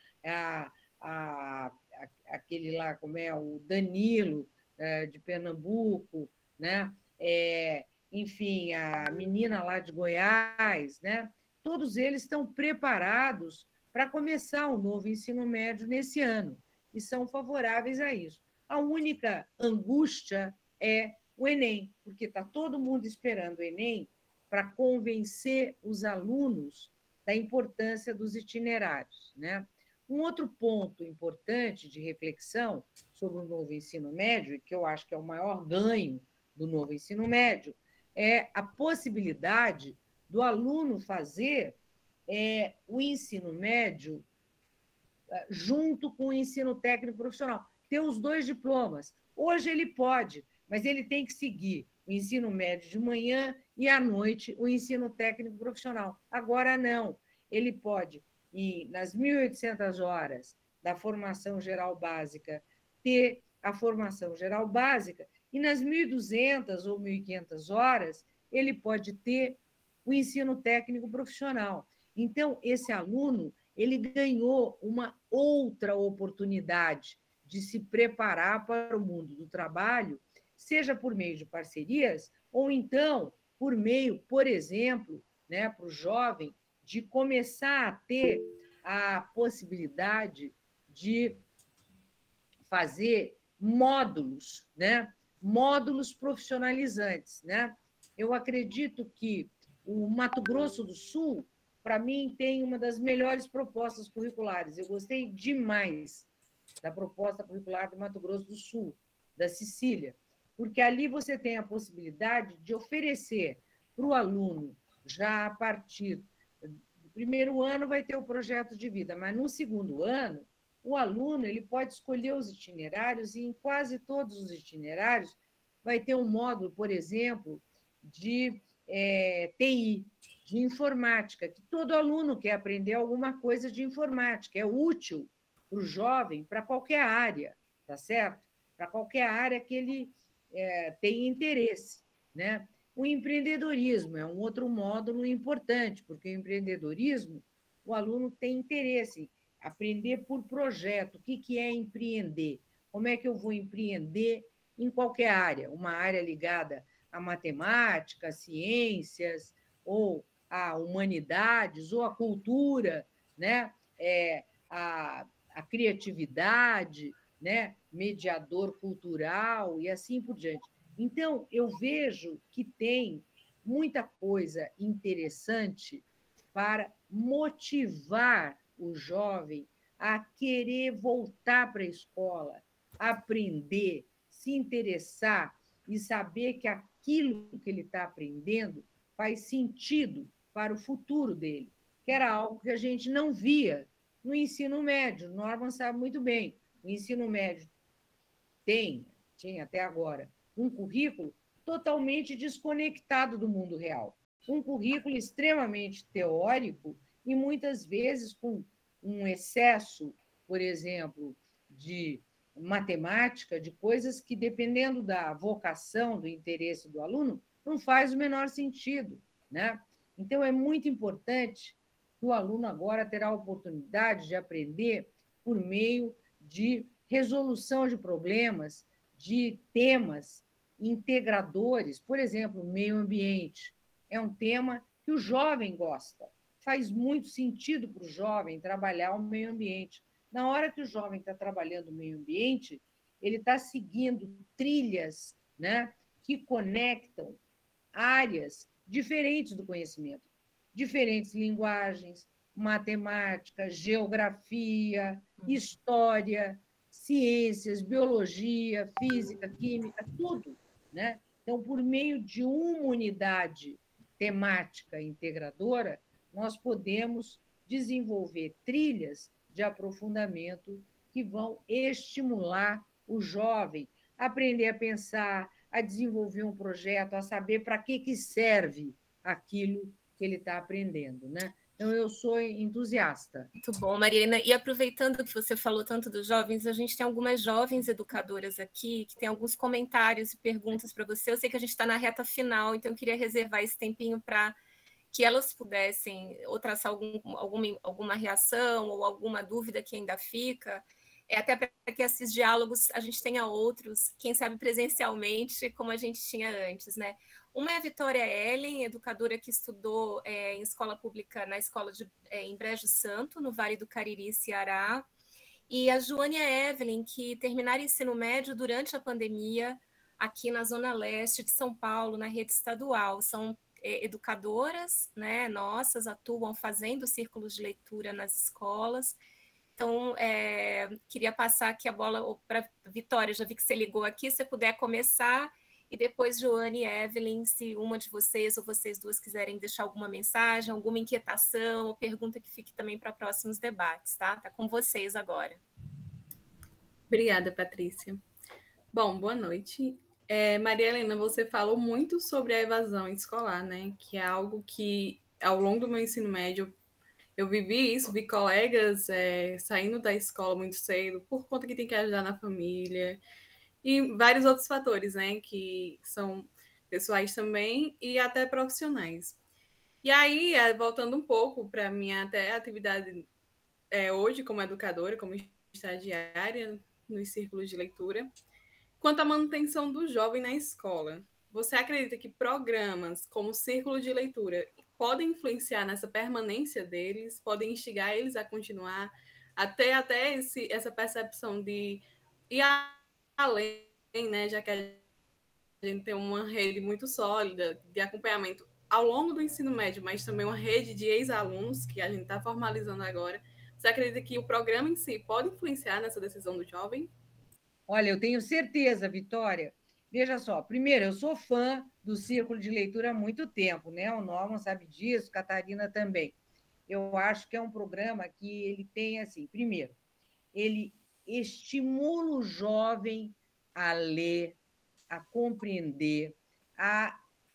aquele lá, como é, o Danilo, de Pernambuco, né? Enfim, a menina lá de Goiás, né? Todos eles estão preparados para começar o novo ensino médio nesse ano e são favoráveis a isso. A única angústia é o Enem, porque está todo mundo esperando o Enem para convencer os alunos da importância dos itinerários, né? Um outro ponto importante de reflexão sobre o novo ensino médio, que eu acho que é o maior ganho do novo ensino médio, é a possibilidade do aluno fazer o ensino médio junto com o ensino técnico profissional, ter os dois diplomas. Hoje ele pode, mas ele tem que seguir o ensino médio de manhã e à noite o ensino técnico profissional. Agora não, ele pode ir nas 1.800 horas da formação geral básica, ter a formação geral básica, e nas 1.200 ou 1.500 horas ele pode ter o ensino técnico profissional. Então, esse aluno ele ganhou uma outra oportunidade de se preparar para o mundo do trabalho, seja por meio de parcerias, ou então por meio, por exemplo, né, para o jovem, de começar a ter a possibilidade de fazer módulos, né? Módulos profissionalizantes. Né? Eu acredito que o Mato Grosso do Sul, para mim, tem uma das melhores propostas curriculares. Eu gostei demais da proposta curricular do Mato Grosso do Sul, da Sicília, porque ali você tem a possibilidade de oferecer para o aluno, já a partir do primeiro ano vai ter o projeto de vida, mas no segundo ano, o aluno ele pode escolher os itinerários e em quase todos os itinerários vai ter um módulo, por exemplo, de TI, de informática, que todo aluno quer aprender alguma coisa de informática, é útil para o jovem, para qualquer área, tá certo? Para qualquer área que ele tenha interesse, né? O empreendedorismo é um outro módulo importante, porque o empreendedorismo, o aluno tem interesse, aprender por projeto, o que é empreender, como é que eu vou empreender em qualquer área, uma área ligada à matemática, à ciências, ou a humanidades, ou a cultura, né? A criatividade, né? Mediador cultural e assim por diante. Então, eu vejo que tem muita coisa interessante para motivar o jovem a querer voltar para a escola, aprender, se interessar e saber que aquilo que ele está aprendendo faz sentido para o futuro dele, que era algo que a gente não via no ensino médio. Norman sabe muito bem, o ensino médio tinha até agora, um currículo totalmente desconectado do mundo real. Um currículo extremamente teórico e, muitas vezes, com um excesso, por exemplo, de matemática, de coisas que, dependendo da vocação, do interesse do aluno, não faz o menor sentido. Né? Então, é muito importante que o aluno agora terá a oportunidade de aprender por meio de resolução de problemas, de temas integradores, por exemplo, meio ambiente. É um tema que o jovem gosta. Faz muito sentido para o jovem trabalhar o meio ambiente. Na hora que o jovem está trabalhando o meio ambiente, ele está seguindo trilhas, né, que conectam áreas diferentes do conhecimento, diferentes linguagens, matemática, geografia, história, ciências, biologia, física, química, tudo. Né? Então, por meio de uma unidade temática integradora, nós podemos desenvolver trilhas de aprofundamento que vão estimular o jovem a aprender a pensar, a desenvolver um projeto, a saber para que serve aquilo que ele está aprendendo. Né? Então, eu sou entusiasta. Muito bom, Marilena. E aproveitando que você falou tanto dos jovens, a gente tem algumas jovens educadoras aqui que tem alguns comentários e perguntas para você. Eu sei que a gente está na reta final, então eu queria reservar esse tempinho para que elas pudessem ou traçar alguma reação ou alguma dúvida que ainda fica, até para que esses diálogos a gente tenha outros, quem sabe presencialmente, como a gente tinha antes, né? Uma é a Vitória Ellen, educadora que estudou em escola pública na escola em Brejo Santo, no Vale do Cariri, Ceará, e a Joânia Evelyn, que terminaram ensino médio durante a pandemia aqui na Zona Leste de São Paulo, na rede estadual. São educadoras, né, nossas, atuam fazendo círculos de leitura nas escolas. Então, queria passar aqui a bola para a Vitória, já vi que você ligou aqui, se você puder começar, e depois, Joane e Evelyn, se uma de vocês ou vocês duas quiserem deixar alguma mensagem, alguma inquietação ou pergunta que fique também para próximos debates, tá? Tá com vocês agora. Obrigada, Patrícia. Bom, boa noite. Maria Helena, você falou muito sobre a evasão escolar, né? Que é algo que, ao longo do meu ensino médio, eu vivi isso, vi colegas saindo da escola muito cedo por conta que tem que ajudar na família e vários outros fatores, né? Que são pessoais também e até profissionais. E aí, voltando um pouco para a minha até atividade hoje como educadora, como estagiária nos círculos de leitura, quanto à manutenção do jovem na escola, você acredita que programas como o círculo de leitura podem influenciar nessa permanência deles, podem instigar eles a continuar, até essa percepção de ir além, né, já que a gente tem uma rede muito sólida de acompanhamento ao longo do ensino médio, mas também uma rede de ex-alunos que a gente está formalizando agora. Você acredita que o programa em si pode influenciar nessa decisão do jovem? Olha, eu tenho certeza, Vitória. Veja só, primeiro, eu sou fã do Círculo de Leitura há muito tempo, né? O Norman sabe disso, Catarina também. Eu acho que é um programa que ele tem, assim, primeiro, ele estimula o jovem a ler, a compreender, a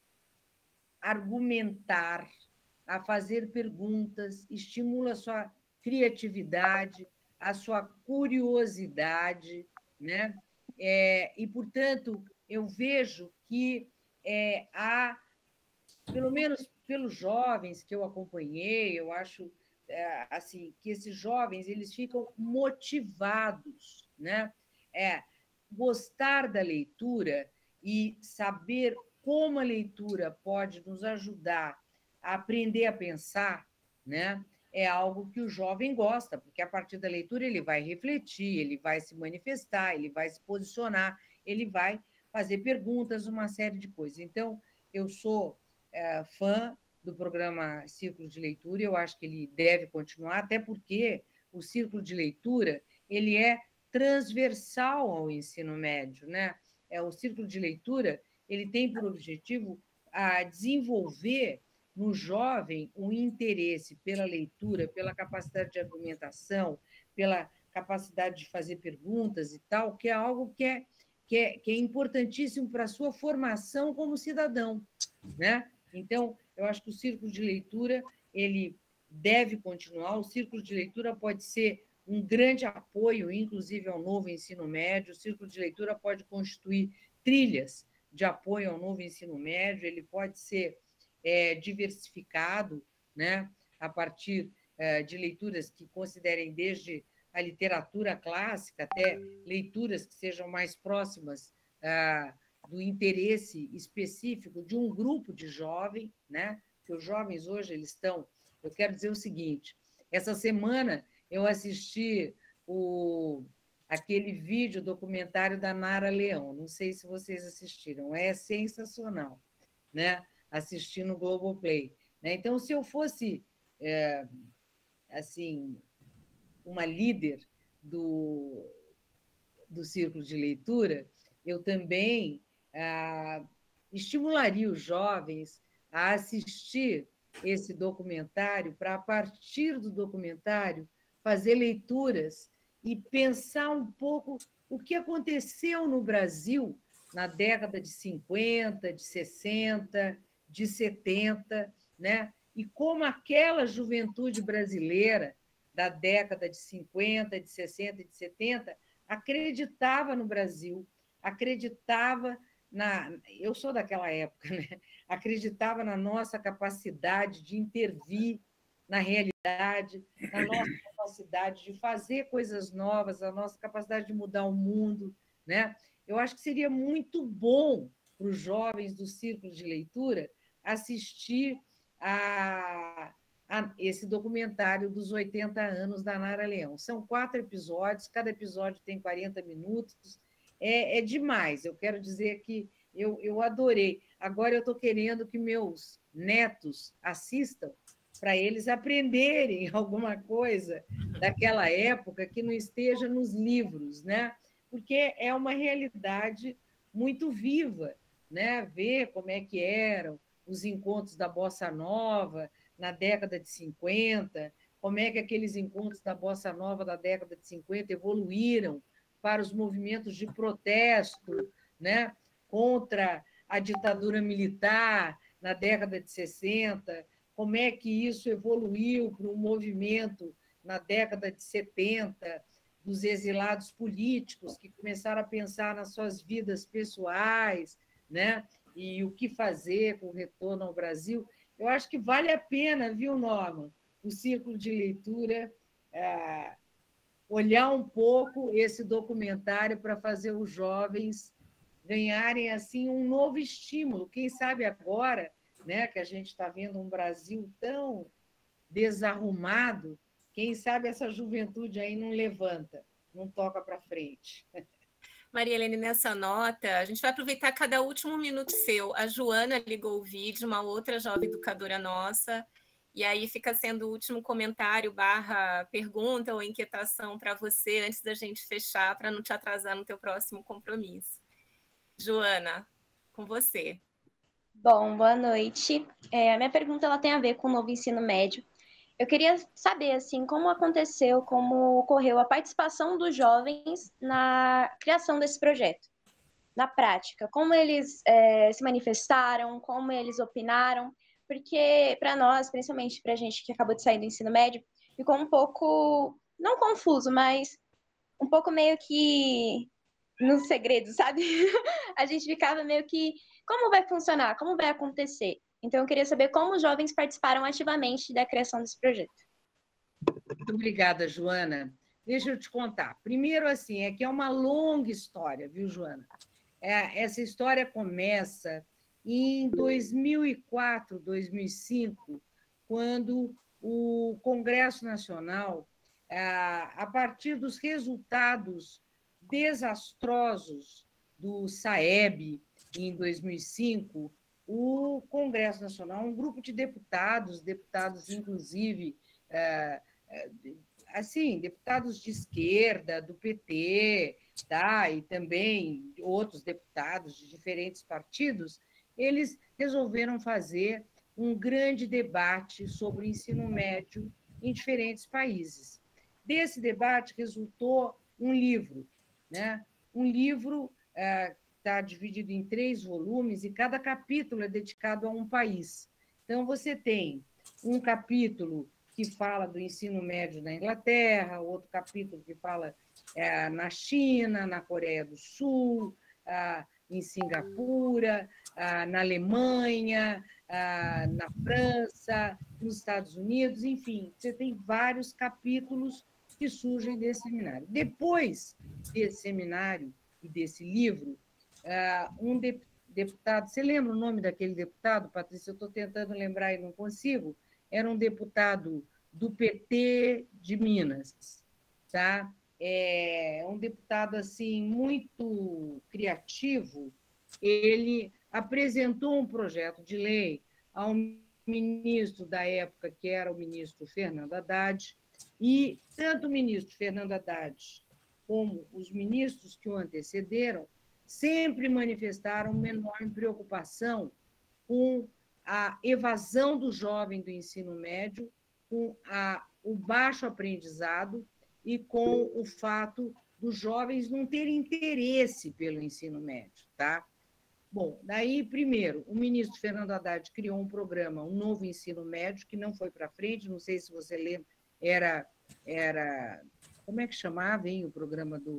argumentar, a fazer perguntas, estimula a sua criatividade, a sua curiosidade, né? E, portanto, eu vejo que há, pelo menos pelos jovens que eu acompanhei, eu acho assim que esses jovens eles ficam motivados, né? Gostar da leitura e saber como a leitura pode nos ajudar a aprender a pensar, né? É algo que o jovem gosta, porque a partir da leitura ele vai refletir, ele vai se manifestar, ele vai se posicionar, ele vai fazer perguntas, uma série de coisas. Então, eu sou fã do programa Círculo de Leitura, eu acho que ele deve continuar, até porque o Círculo de Leitura ele é transversal ao ensino médio, né? O Círculo de Leitura ele tem por objetivo a desenvolver no jovem um interesse pela leitura, pela capacidade de argumentação, pela capacidade de fazer perguntas e tal, que é algo que é importantíssimo para a sua formação como cidadão, né? Então, eu acho que o círculo de leitura ele deve continuar. O círculo de leitura pode ser um grande apoio, inclusive, ao novo ensino médio. O círculo de leitura pode constituir trilhas de apoio ao novo ensino médio, ele pode ser diversificado, né, a partir de leituras que considerem desde a literatura clássica até leituras que sejam mais próximas do interesse específico de um grupo de jovens, né? Porque os jovens hoje eles estão. Eu quero dizer o seguinte: essa semana eu assisti aquele vídeo documentário da Nara Leão. Não sei se vocês assistiram, é sensacional, né? Assistir no Globoplay. Né? Então, se eu fosse assim uma líder do círculo de leitura, eu também estimularia os jovens a assistir esse documentário, para, a partir do documentário, fazer leituras e pensar um pouco o que aconteceu no Brasil na década de 50, de 60, de 70, né? E como aquela juventude brasileira da década de 50, de 60 e de 70 acreditava no Brasil, acreditava eu sou daquela época, né? Acreditava na nossa capacidade de intervir na realidade, na nossa capacidade de fazer coisas novas, a nossa capacidade de mudar o mundo, né? Eu acho que seria muito bom para os jovens do círculo de leitura assistir a esse documentário dos 80 anos da Nara Leão. São 4 episódios, cada episódio tem 40 minutos, é demais. Eu quero dizer que eu adorei. Agora eu estou querendo que meus netos assistam para eles aprenderem alguma coisa daquela época que não esteja nos livros, né? Porque é uma realidade muito viva, né? Ver como é que eram os encontros da Bossa Nova na década de 50, como é que aqueles encontros da Bossa Nova da década de 50 evoluíram para os movimentos de protesto, né, contra a ditadura militar na década de 60, como é que isso evoluiu para um movimento na década de 70, dos exilados políticos que começaram a pensar nas suas vidas pessoais, né, e o que fazer com o retorno ao Brasil. Eu acho que vale a pena, viu, Norma, o círculo de leitura, olhar um pouco esse documentário para fazer os jovens ganharem assim um novo estímulo. Quem sabe agora, né, que a gente está vendo um Brasil tão desarrumado, quem sabe essa juventude aí não levanta, não toca para frente. Maria Helene, nessa nota, a gente vai aproveitar cada último minuto seu. A Joana ligou o vídeo, uma outra jovem educadora nossa, e aí fica sendo o último comentário / pergunta ou inquietação para você antes da gente fechar, para não te atrasar no teu próximo compromisso. Joana, com você. Bom, boa noite. A minha pergunta ela tem a ver com o novo ensino médio. Eu queria saber assim como aconteceu, como ocorreu a participação dos jovens na criação desse projeto, na prática, como eles se manifestaram, como eles opinaram, porque para nós, principalmente para a gente que acabou de sair do ensino médio, ficou um pouco, não confuso, mas um pouco meio que no segredo, sabe? A gente ficava meio que, como vai funcionar? Como vai acontecer? Então, eu queria saber como os jovens participaram ativamente da criação desse projeto. Muito obrigada, Joana. Deixa eu te contar. Primeiro, assim, é que é uma longa história, viu, Joana? Essa história começa em 2004, 2005, quando o Congresso Nacional, a partir dos resultados desastrosos do SAEB em 2005, o Congresso Nacional, um grupo de deputados inclusive, assim, deputados de esquerda, do PT, tá? E também outros deputados de diferentes partidos, eles resolveram fazer um grande debate sobre o ensino médio em diferentes países. Desse debate resultou um livro, né? Um livro está dividido em 3 volumes e cada capítulo é dedicado a um país. Então, você tem um capítulo que fala do ensino médio na Inglaterra, outro capítulo que fala na China, na Coreia do Sul, em Singapura, na Alemanha, na França, nos Estados Unidos, enfim, você tem vários capítulos que surgem desse seminário. Depois desse seminário e desse livro, um deputado, você lembra o nome daquele deputado, Patrícia? Eu estou tentando lembrar e não consigo. Era um deputado do PT de Minas, tá? Um deputado assim muito criativo. Ele apresentou um projeto de lei ao ministro da época, que era o ministro Fernando Haddad, e tanto o ministro Fernando Haddad como os ministros que o antecederam sempre manifestaram uma enorme preocupação com a evasão do jovem do ensino médio, com o baixo aprendizado e com o fato dos jovens não terem interesse pelo ensino médio, tá? Bom, daí, primeiro, o ministro Fernando Haddad criou um programa, um novo ensino médio, que não foi para frente, não sei se você lembra, era como é que chamava, hein, o programa do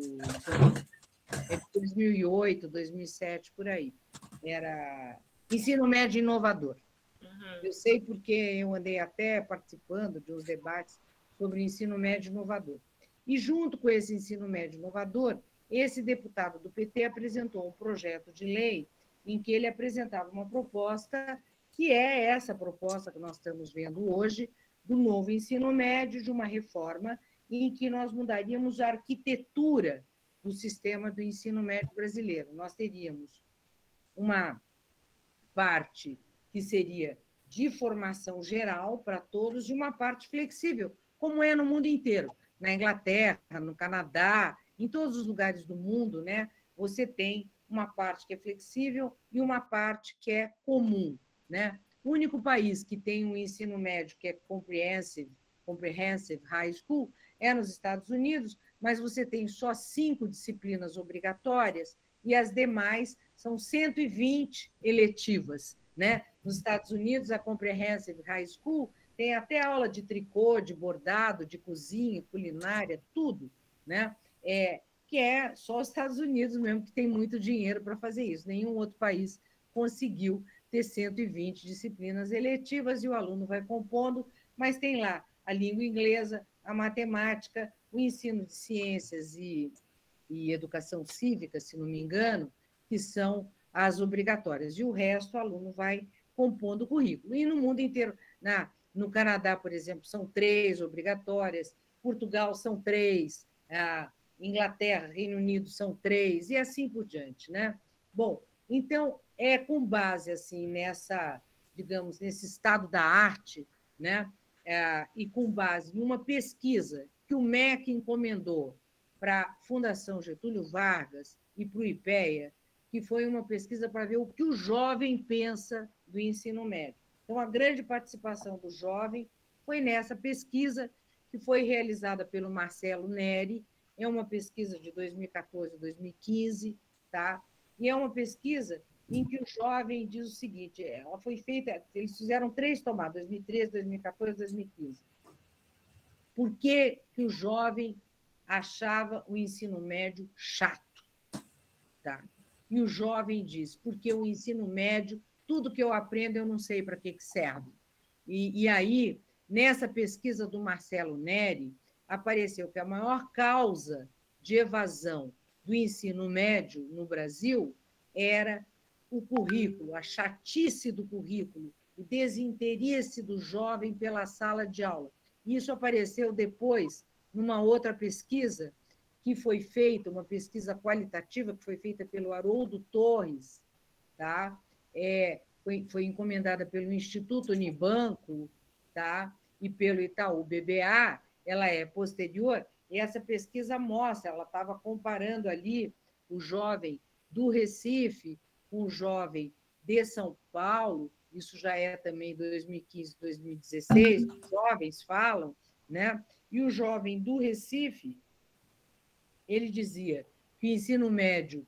2008, 2007, por aí. Era Ensino Médio Inovador. Eu sei porque eu andei até participando de uns debates sobre o ensino médio inovador. E, junto com esse ensino médio inovador, esse deputado do PT apresentou um projeto de lei em que ele apresentava uma proposta, que é essa proposta que nós estamos vendo hoje, do novo ensino médio, de uma reforma em que nós mudaríamos a arquitetura do sistema do ensino médio brasileiro. Nós teríamos uma parte que seria de formação geral para todos e uma parte flexível, como é no mundo inteiro. Na Inglaterra, no Canadá, em todos os lugares do mundo, né, você tem uma parte que é flexível e uma parte que é comum, né? O único país que tem um ensino médio que é comprehensive high school é nos Estados Unidos, mas você tem só 5 disciplinas obrigatórias e as demais são 120 eletivas, né? Nos Estados Unidos, a Comprehensive High School tem até aula de tricô, de bordado, de cozinha, culinária, tudo, né? Que é só os Estados Unidos mesmo que tem muito dinheiro para fazer isso. Nenhum outro país conseguiu ter 120 disciplinas eletivas e o aluno vai compondo, mas tem lá a língua inglesa, a matemática, o ensino de ciências e educação cívica, se não me engano, que são as obrigatórias. E o resto o aluno vai compondo o currículo. E no mundo inteiro, no Canadá, por exemplo, são 3 obrigatórias, Portugal são 3, Inglaterra, Reino Unido são 3, e assim por diante, né? Bom, então, é com base assim nessa, digamos, nesse estado da arte, né? E com base numa pesquisa que o MEC encomendou para a Fundação Getúlio Vargas e para o IPEA, que foi uma pesquisa para ver o que o jovem pensa do ensino médio. Então, a grande participação do jovem foi nessa pesquisa, que foi realizada pelo Marcelo Neri, é uma pesquisa de 2014 a 2015, tá? E é uma pesquisa em que o jovem diz o seguinte, ela foi feita, eles fizeram 3 tomadas, 2013, 2014, 2015. Por que o jovem achava o ensino médio chato? Tá? E o jovem diz, porque o ensino médio, tudo que eu aprendo, eu não sei para que serve. E aí, nessa pesquisa do Marcelo Neri, apareceu que a maior causa de evasão do ensino médio no Brasil era o currículo, a chatice do currículo, o desinteresse do jovem pela sala de aula. Isso apareceu depois numa outra pesquisa que foi feita, uma pesquisa qualitativa que foi feita pelo Haroldo Torres, tá? Foi encomendada pelo Instituto Unibanco, tá? E pelo Itaú BBA, ela é posterior, e essa pesquisa mostra, ela estava comparando ali o jovem do Recife com o jovem de São Paulo, isso já é também 2015, 2016, os jovens falam, né? E o jovem do Recife, ele dizia que o ensino médio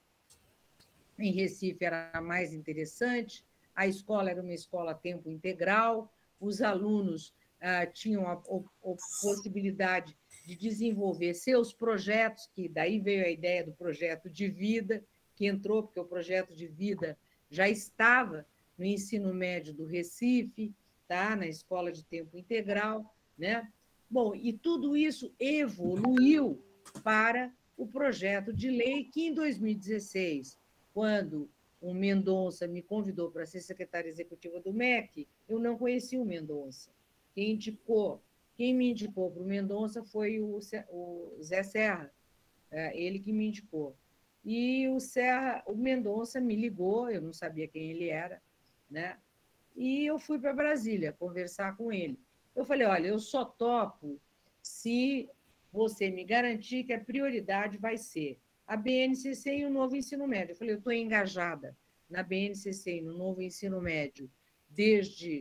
em Recife era mais interessante, a escola era uma escola a tempo integral, os alunos tinham a possibilidade de desenvolver seus projetos, que daí veio a ideia do projeto de vida, que entrou porque o projeto de vida já estava no ensino médio do Recife, tá? Na escola de tempo integral, né? Bom, e tudo isso evoluiu para o projeto de lei que, em 2016, quando o Mendonça me convidou para ser secretária executiva do MEC, eu não conhecia o Mendonça. Quem me indicou para o Mendonça foi o Zé Serra, ele que me indicou. E o Mendonça me ligou, eu não sabia quem ele era, né? E eu fui para Brasília conversar com ele. Eu falei, olha, eu só topo se você me garantir que a prioridade vai ser a BNCC e o novo ensino médio. Eu falei, eu estou engajada na BNCC e no novo ensino médio desde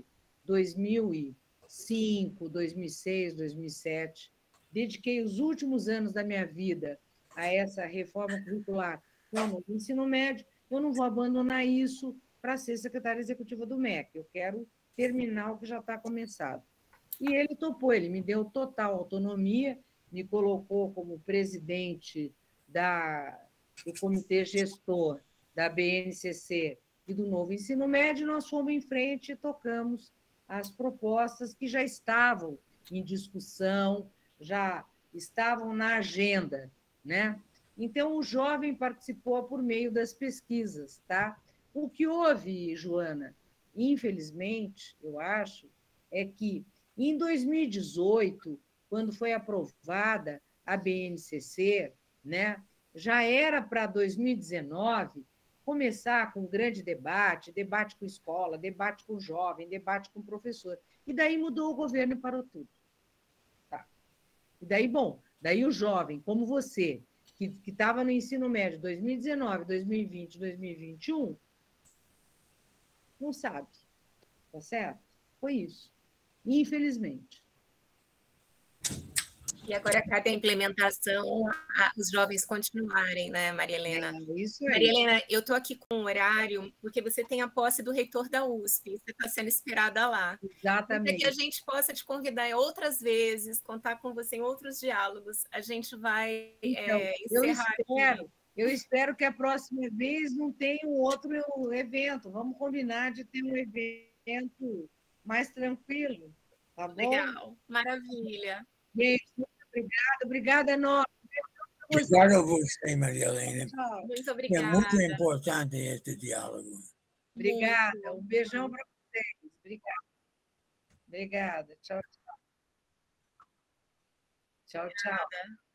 2005, 2006, 2007. Dediquei os últimos anos da minha vida a essa reforma curricular com o novo ensino médio. Eu não vou abandonar isso para ser secretária executiva do MEC. Eu quero terminar o que já está começado. E ele topou, ele me deu total autonomia, me colocou como presidente do comitê gestor da BNCC e do novo ensino médio. Nós fomos em frente e tocamos as propostas que já estavam em discussão, já estavam na agenda, né? Então, o jovem participou por meio das pesquisas, tá? O que houve, Joana, infelizmente, eu acho, é que em 2018, quando foi aprovada a BNCC, né, já era para 2019 começar com um grande debate com escola, debate com jovem, debate com professor. E daí mudou o governo e parou tudo. Tá. E daí, daí o jovem, como você, que estava no ensino médio 2019, 2020, 2021, não sabe. Tá certo? Foi isso. Infelizmente. E agora cabe a implementação, os jovens continuarem, né, Maria Helena? Isso aí. Maria Helena, eu estou aqui com um horário, porque você tem a posse do reitor da USP, você está sendo esperada lá. Exatamente. Para que a gente possa te convidar outras vezes, contar com você em outros diálogos, a gente vai encerrar Eu espero que a próxima vez não tenha um outro evento. Vamos combinar de ter um evento mais tranquilo, tá bom? Legal, maravilha. Gente, muito obrigada. Obrigada, enorme. Obrigado a você, Maria Helena. Tchau. Muito É obrigada. muito importante este diálogo. Obrigada. Um beijão para vocês. Obrigada. Obrigada. Tchau, tchau. Tchau, tchau.